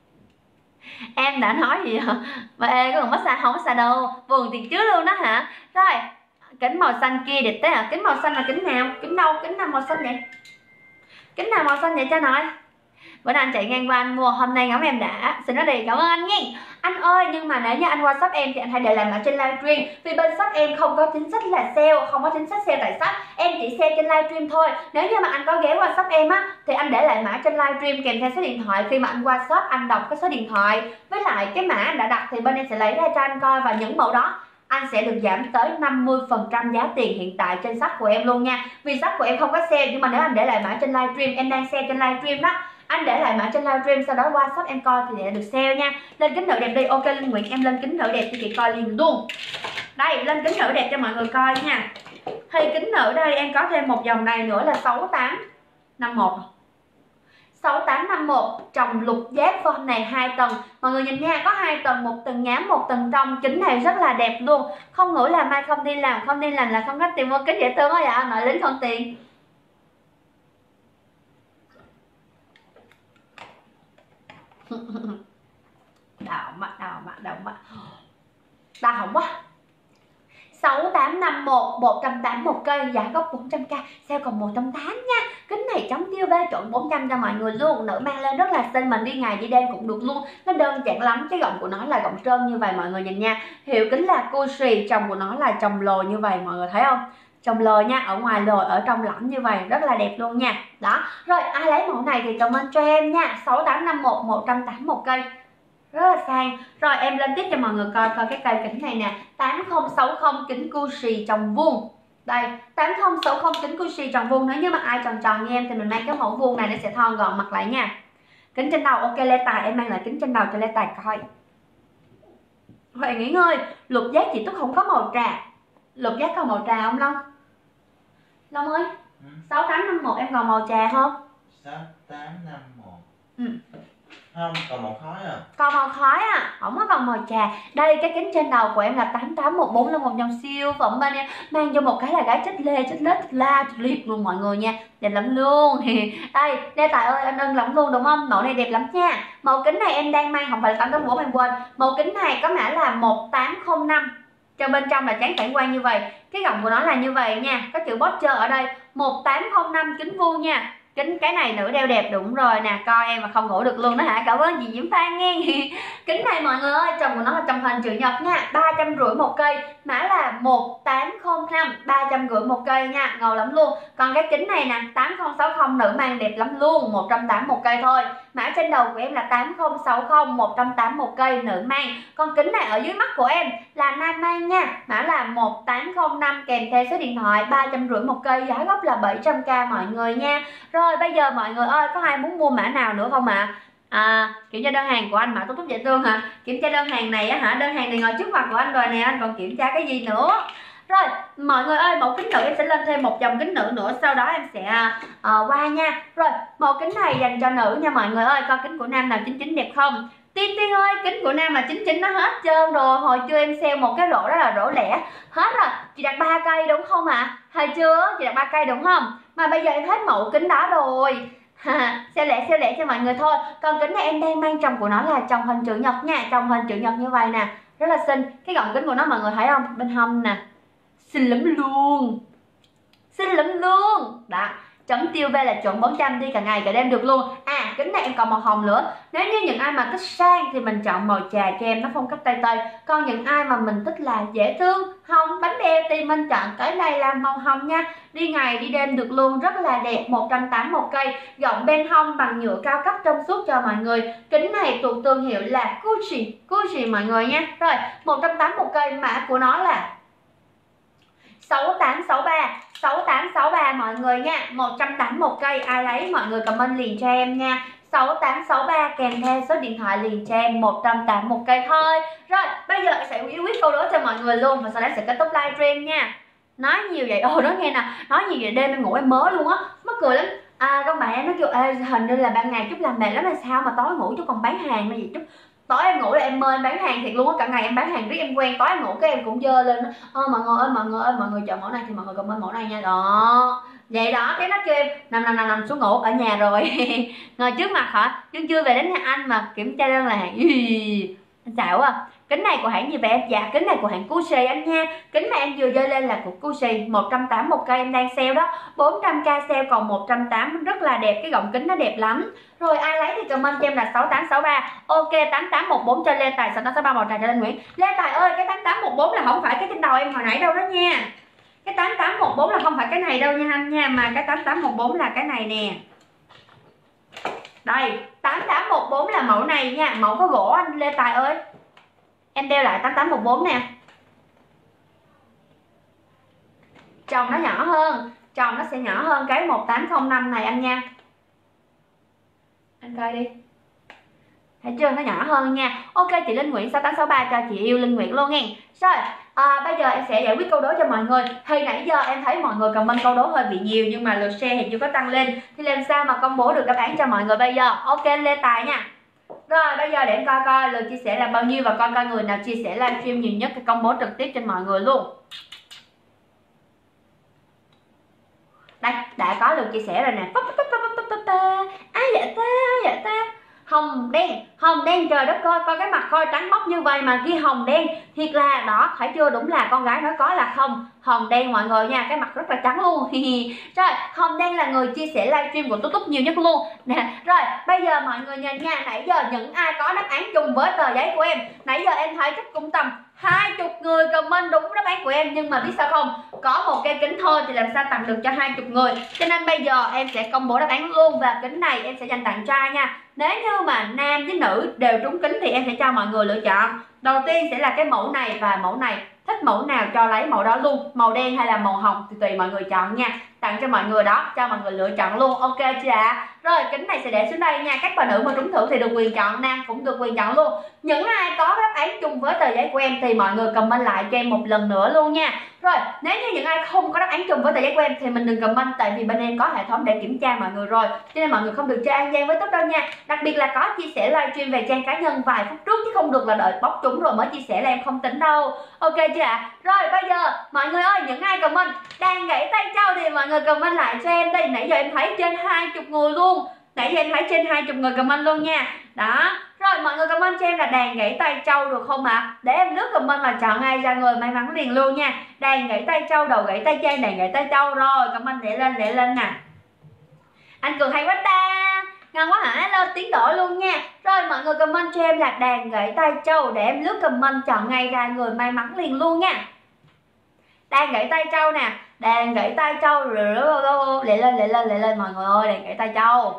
Em đã nói gì hả? Mà ê có còn massage không? Massage đâu, buồn tiền chứ luôn đó hả? Rồi kính màu xanh kia đẹp thế à? Kính màu xanh là kính nào? Kính đâu? Kính nào màu xanh vậy? Kính nào màu xanh vậy cho nói? Bữa nay anh chạy ngang qua anh mua, hôm nay ngắm em đã, xin nói đi, cảm ơn anh nha. Anh ơi, nhưng mà nếu như anh qua shop em thì anh hãy để lại mã trên livestream. Vì bên shop em không có chính sách là sale, không có chính sách sale tại shop, em chỉ sale trên livestream thôi. Nếu như mà anh có ghé qua shop em á thì anh để lại mã trên livestream kèm theo số điện thoại. Khi mà anh qua shop anh đọc cái số điện thoại với lại cái mã anh đã đặt thì bên em sẽ lấy ra cho anh coi, và những mẫu đó anh sẽ được giảm tới năm mươi phần trăm giá tiền hiện tại trên shop của em luôn nha. Vì shop của em không có sale, nhưng mà nếu anh để lại mã trên livestream, em đang sale trên livestream đó, anh để lại mã trên livestream sau đó qua shop em coi thì sẽ được sale nha. Lên kính nữ đẹp đi. Ok Linh Nguyễn em lên kính nữ đẹp cho chị coi liền luôn. Đây lên kính nữ đẹp cho mọi người coi nha. Thì kính nữ đây em có thêm một dòng này nữa là sáu tám năm một sáu tám năm một trồng lục giác form này hai tầng. Mọi người nhìn nha, có hai tầng, một tầng nhám một tầng trong. Kính này rất là đẹp luôn. Không ngủ làm ai không đi làm, không đi làm là không có tiền mua kính dễ thương quá dạ. Nội lính không tiền. Đau mắt, đau mắt, đau mắt. Đau hỏng quá. Sáu tám năm một, một trăm tám mươi một cây, giá gốc bốn trăm k, sale còn một trăm tám mươi nha. Kính này chống tiêu va trộn bốn trăm cho mọi người luôn. Nữ mang lên rất là xinh, mình đi ngày đi đêm cũng được luôn. Nó đơn giản lắm, cái gọng của nó là gọng trơn như vậy mọi người nhìn nha. Hiệu kính là Cushy, chồng của nó là chồng lồi như vậy mọi người thấy không? Chồng lồi nha, ở ngoài lồi, ở trong lõm như vậy, rất là đẹp luôn nha. Đó, rồi ai lấy mẫu này thì comment cho em nha. Sáu tám năm một, một trăm tám mươi một cây, rất là sang. Rồi em lên tiếp cho mọi người coi coi cái cây kính này nè, tám không sáu không kính Cushy tròn vuông. Đây, tám không sáu không kính Cushy tròn vuông. Nếu như mà ai tròn tròn như em thì mình mang cái mẫu vuông này nó sẽ thon gọn mặt lại nha. Kính trên đầu, ok Lê Tài em mang lại kính trên đầu cho Lê Tài coi. Huệ nghỉ ngơi, lục giác chị Túc không có màu trà. Lục giác có màu trà không Long? Long ơi, ừ. sáu tám năm một em còn màu trà không? sáu tám năm một. Ừ. Không, còn màu khói à. Còn màu khói à, không có còn màu trà. Đây cái kính trên đầu của em là tám tám một bốn là một dòng siêu phẩm bên em. Mang cho một cái là gái chết lê, chết lết, chết la, chết liệt luôn mọi người nha. Đẹp lắm luôn. Đây, Lê Tài ơi anh ưng lắm luôn đúng không? Mẫu này đẹp lắm nha. Màu kính này em đang mang không phải là tám tám bốn em quên. Màu kính này có mã là một tám không năm. cho bên trong là trán phản quang như vậy. Cái gọng của nó là như vậy nha, có chữ Boxer ở đây. Một tám không năm kính vuông nha. Kính cái này nữ đeo đẹp, đúng rồi nè, coi em mà không ngủ được luôn đó hả. Cảm ơn chị Diễm Phan nghe. Kính này mọi người ơi, trồng của nó là trồng hình chữ nhật nha, ba trăm rưỡi một cây, mã là một tám không năm, ba trăm rưỡi một cây nha, ngầu lắm luôn. Còn cái kính này nè, tám không sáu không nữ mang đẹp lắm luôn, một trăm tám mươi một cây thôi. Mã trên đầu của em là tám không sáu không, một trăm tám mươi một cây nữ mang. Còn kính này ở dưới mắt của em là nam mang nha, mã là một tám không năm kèm theo số điện thoại, ba trăm rưỡi một cây, giá gốc là bảy trăm k mọi người nha. Rồi bây giờ mọi người ơi, có ai muốn mua mã nào nữa không ạ? À? À, kiểm tra đơn hàng của anh mã Tốt Tốt Dễ Thương hả? Kiểm tra đơn hàng này á hả? Đơn hàng này ngồi trước mặt của anh rồi nè, anh còn kiểm tra cái gì nữa? Rồi mọi người ơi, mẫu kính nữ em sẽ lên thêm một dòng kính nữ nữa, sau đó em sẽ uh, qua nha. Rồi mẫu kính này dành cho nữ nha mọi người ơi, coi kính của nam nào chín chín đẹp không? Tiên Tiên ơi, kính của nam là chín chín nó hết trơn rồi. Hồi trưa em sale một cái rổ đó là rổ lẻ, hết rồi. Chị đặt ba cây đúng không ạ? À? Hồi trưa chị đặt ba cây đúng không? Mà bây giờ em hết mẫu kính đó rồi. Sale lẻ sale lẻ cho mọi người thôi. Còn kính này em đang mang trồng của nó là trồng hình chữ nhật nha, trồng hình chữ nhật như vậy nè, rất là xinh. Cái gọng kính của nó mọi người thấy không? Bên hông nè, xinh lắm luôn, xinh lắm luôn. Đó, chấm tiêu V là chuẩn bốn trăm, đi cả ngày cả đêm được luôn. À, kính này em còn màu hồng nữa. Nếu như những ai mà thích sang thì mình chọn màu trà cho em, nó phong cách tây tây. Còn những ai mà mình thích là dễ thương, hồng, bánh beo thì mình chọn cái này là màu hồng nha. Đi ngày đi đêm được luôn, rất là đẹp, một trăm tám mươi một cây. Gọng bên hông bằng nhựa cao cấp trong suốt cho mọi người. Kính này thuộc thương hiệu là Gucci, Gucci mọi người nha. Rồi, một trăm tám mươi một cây, mã của nó là sáu tám sáu ba, sáu tám sáu ba mọi người nha, một trăm tám mươi một cây. Ai lấy mọi người comment liền cho em nha, sáu tám sáu ba kèm theo số điện thoại liền cho em, một trăm tám mươi một cây thôi. Rồi bây giờ sẽ yêu quyết câu đố cho mọi người luôn, và sau đó sẽ kết thúc livestream nha. Nói nhiều vậy, ồ nói nghe nè, nói nhiều vậy đêm em ngủ em mớ luôn á, mắc cười lắm. À con bạn em nó kêu ê hình như là ban ngày chút làm mệt lắm là sao mà tối ngủ chút còn bán hàng mà gì chút. Tối em ngủ là em mơ em bán hàng thiệt luôn á, cả ngày em bán hàng riết em quen, tối em ngủ cái em cũng dơ lên đó. Ơ mọi người ơi, mọi người ơi, mọi người chọn mẫu này thì mọi người comment mẫu này nha. Đó vậy đó, cái nó kêu em nằm nằm nằm nằm xuống ngủ ở nhà rồi. Ngồi trước mặt hả, chứ chưa về đến nhà anh mà kiểm tra đơn là hàng gì anh xạo à. Kính này của hãng gì vậy em? Dạ kính này của hãng Gucci anh nha. Kính mà em vừa dơ lên là của Gucci, một trăm tám mươi một cây em đang sale đó, bốn trăm k sale còn một trăm tám mươi, rất là đẹp, cái gọng kính nó đẹp lắm. Rồi ai lấy thì comment cho em là sáu tám sáu ba. Ok, tám tám một bốn cho Lê Tài, sáu tám sáu ba màu trà cho Linh Nguyễn. Lê Tài ơi, cái tám tám một bốn là không phải cái trên đầu em hồi nãy đâu đó nha. Cái tám tám một bốn là không phải cái này đâu nha anh nha, mà cái tám tám một bốn là cái này nè. Đây, tám tám một bốn là mẫu này nha, mẫu có gỗ anh Lê Tài ơi. Em đeo lại tám tám một bốn nè. Tròng nó nhỏ hơn, tròng nó sẽ nhỏ hơn cái một tám không năm này anh nha. Anh coi đi, thấy chưa, nó nhỏ hơn nha. Ok chị Linh Nguyễn sáu tám sáu ba cho chị yêu Linh Nguyễn luôn nghe. Rồi à, bây giờ em sẽ giải quyết câu đố cho mọi người. Thì nãy giờ em thấy mọi người comment câu đố hơi bị nhiều, nhưng mà lượt share thì chưa có tăng lên, thì làm sao mà công bố được đáp án cho mọi người bây giờ. Ok Lê Tài nha. Rồi bây giờ để em coi coi lượt chia sẻ là bao nhiêu, và coi coi người nào chia sẻ livestream nhiều nhất thì công bố trực tiếp trên mọi người luôn. Đây, đã có lượt chia sẻ rồi nè. Ai vậy ta, ai vậy ta? Hồng đen, hồng đen, trời đất ơi, coi cái mặt coi trắng bóc như vậy mà ghi hồng đen, thiệt là đó, thấy chưa, đúng là con gái nói có là không. Hồng đen mọi người nha, cái mặt rất là trắng luôn. Rồi, hồng đen là người chia sẻ livestream của Tút Tút nhiều nhất luôn nè. Rồi, bây giờ mọi người nhìn nha, nãy giờ những ai có đáp án chung với tờ giấy của em, nãy giờ em thấy chắc cũng tầm hai chục người comment đúng đáp án của em, nhưng mà biết sao không, có một cây kính thôi thì làm sao tặng được cho hai chục người, cho nên bây giờ em sẽ công bố đáp án luôn, và kính này em sẽ dành tặng trai nha. Nếu như mà nam với nữ đều trúng kính thì em sẽ cho mọi người lựa chọn. Đầu tiên sẽ là cái mẫu này và mẫu này, thích mẫu nào cho lấy mẫu đó luôn, màu đen hay là màu hồng thì tùy mọi người chọn nha, tặng cho mọi người đó, cho mọi người lựa chọn luôn. Ok chưa ạ? Rồi kính này sẽ để xuống đây nha, các bà nữ mà trúng thưởng thì được quyền chọn, nam cũng được quyền chọn luôn. Những ai có đáp án chung với tờ giấy của em thì mọi người comment lại cho em một lần nữa luôn nha. Rồi nếu như những ai không có đáp án chung với tờ giấy của em thì mình đừng comment, tại vì bên em có hệ thống để kiểm tra mọi người rồi, cho nên mọi người không được chơi ăn gian với Tốt đâu nha. Đặc biệt là có chia sẻ livestream về trang cá nhân vài phút trước, chứ không được là đợi bóc trúng rồi mới chia sẻ là em không tính đâu. Ok chưa ạ? Rồi bây giờ mọi người ơi, những ai comment đang gãy tay trâu thì mọi người comment lại cho em đây. Nãy giờ em thấy trên hai chục người luôn, nãy giờ em thấy trên hai chục người comment luôn nha. Đó. Rồi mọi người comment cho em là đàn gãy tay trâu được không ạ? À? Để em lướt comment là chọn ai ra người may mắn liền luôn nha. Đàn gãy tay trâu, đầu gãy tay trang, đàn gãy tay trâu. Rồi comment để lên để lên nè. Anh Cường hay quá ta, ngon quá hả? Lên tiến đổi luôn nha. Rồi mọi người comment cho em là đàn gãy tay trâu, để em lướt comment chọn ngay ra người may mắn liền luôn nha. Đàn gãy tay trâu nè, đàn gãy tay trâu, lẹ lên lẹ lên lẹ lên mọi người ơi, đàn gãy tay trâu,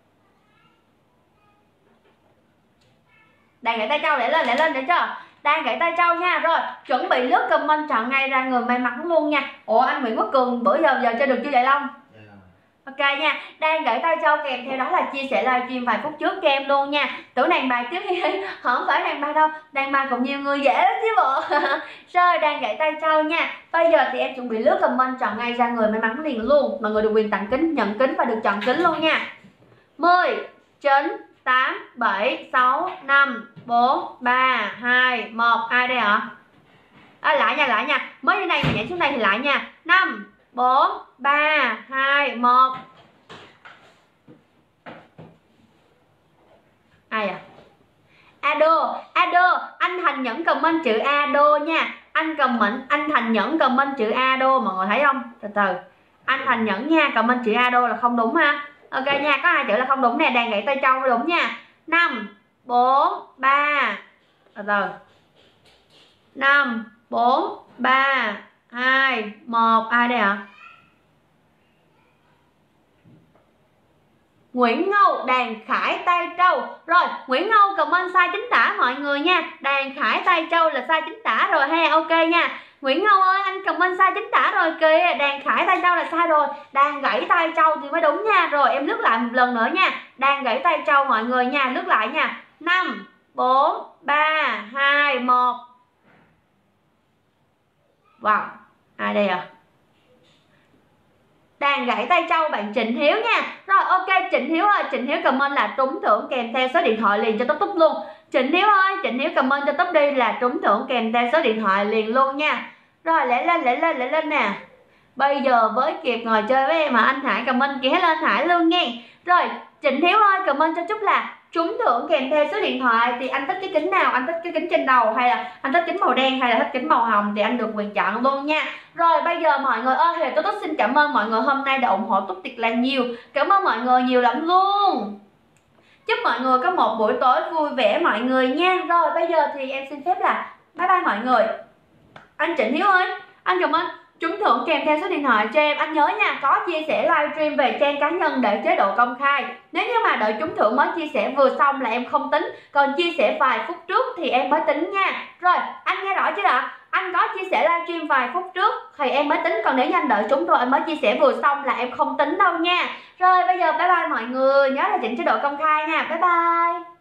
đàn gãy tay trâu, lẹ lên lẹ lên, được chưa? Đàn gãy tay trâu nha. Rồi chuẩn bị lướt comment chọn ngay ra người may mắn luôn nha. Ủa anh Nguyễn Quốc Cường bữa giờ giờ chơi được chưa vậy Long? Ok nha, đang gửi tay cho kèm theo đó là chia sẻ livestream vài phút trước cho em luôn nha. Tưởng đàn bà tiếp đi, không phải đàn bà đâu, đàn bà cũng nhiều người dễ lắm chứ bộ. Rồi đang gửi tay cho nha. Bây giờ thì em chuẩn bị lướt comment chọn ngay ra người may mắn liền luôn. Mọi người được quyền tặng kính, nhận kính và được chọn kính luôn nha. Mười, chín, tám, bảy, sáu, năm, bốn, ba, hai, một. Ai đây ạ? À, lại nha, lại nha. Mới như này mà nhảy xuống đây thì lại nha. Năm, bốn, ba, hai, một. Ai à? Ado, Ado, anh Thành Nhẫn comment chữ Ado nha. Anh comment, anh Thành Nhẫn comment chữ Ado, mọi người thấy không? Từ từ. Anh Thành Nhẫn nha, comment chữ Ado là không đúng ha. Ok nha, có hai chữ là không đúng nè, đàn gãy tay trâu đúng nha. Năm, bốn, ba. Từ từ. Năm, bốn, ba, hai, một. Ai đây ạ? À? Nguyễn Ngâu, đàn khải tay trâu. Rồi Nguyễn Ngâu comment sai chính tả mọi người nha. Đàn khải tay trâu là sai chính tả rồi ha. Ok nha. Nguyễn Ngâu ơi, anh comment sai chính tả rồi kìa. Đàn khải tay trâu là sai rồi, đàn gãy tay trâu thì mới đúng nha. Rồi em lướt lại một lần nữa nha. Đàn gãy tay trâu mọi người nha. Lướt lại nha. Năm, bốn, ba, hai, một. Wow, ai đây à? Đàn gãy tay trâu bạn Trịnh Hiếu nha. Rồi ok Trịnh Hiếu ơi, Trịnh Hiếu comment là trúng thưởng kèm theo số điện thoại liền cho Túc Túc luôn. Trịnh Hiếu ơi, Trịnh Hiếu comment cho Túc đi là trúng thưởng kèm theo số điện thoại liền luôn nha. Rồi lẽ lên lẽ lên lẽ lên nè. Bây giờ với kịp ngồi chơi với em mà anh Hải comment kia lên Hải luôn nha. Rồi Trịnh Hiếu ơi comment cho Trúc là trúng thưởng kèm theo số điện thoại. Thì anh thích cái kính nào, anh thích cái kính trên đầu hay là anh thích kính màu đen hay là thích kính màu hồng thì anh được quyền chọn luôn nha. Rồi bây giờ mọi người ơi, thì Túc Túc xin cảm ơn mọi người hôm nay đã ủng hộ Túc thiệt là nhiều. Cảm ơn mọi người nhiều lắm luôn. Chúc mọi người có một buổi tối vui vẻ mọi người nha. Rồi bây giờ thì em xin phép là bye bye mọi người. Anh Trịnh Hiếu ơi, anh cảm ơn trúng thưởng kèm theo số điện thoại cho em. Anh nhớ nha, có chia sẻ livestream về trang cá nhân để chế độ công khai. Nếu như mà đợi trúng thưởng mới chia sẻ vừa xong là em không tính, còn chia sẻ vài phút trước thì em mới tính nha. Rồi anh nghe rõ chưa ạ? Anh có chia sẻ livestream vài phút trước thì em mới tính, còn nếu như anh đợi chúng tôi anh mới chia sẻ vừa xong là em không tính đâu nha. Rồi bây giờ bye bye mọi người, nhớ là chỉnh chế độ công khai nha. Bye bye.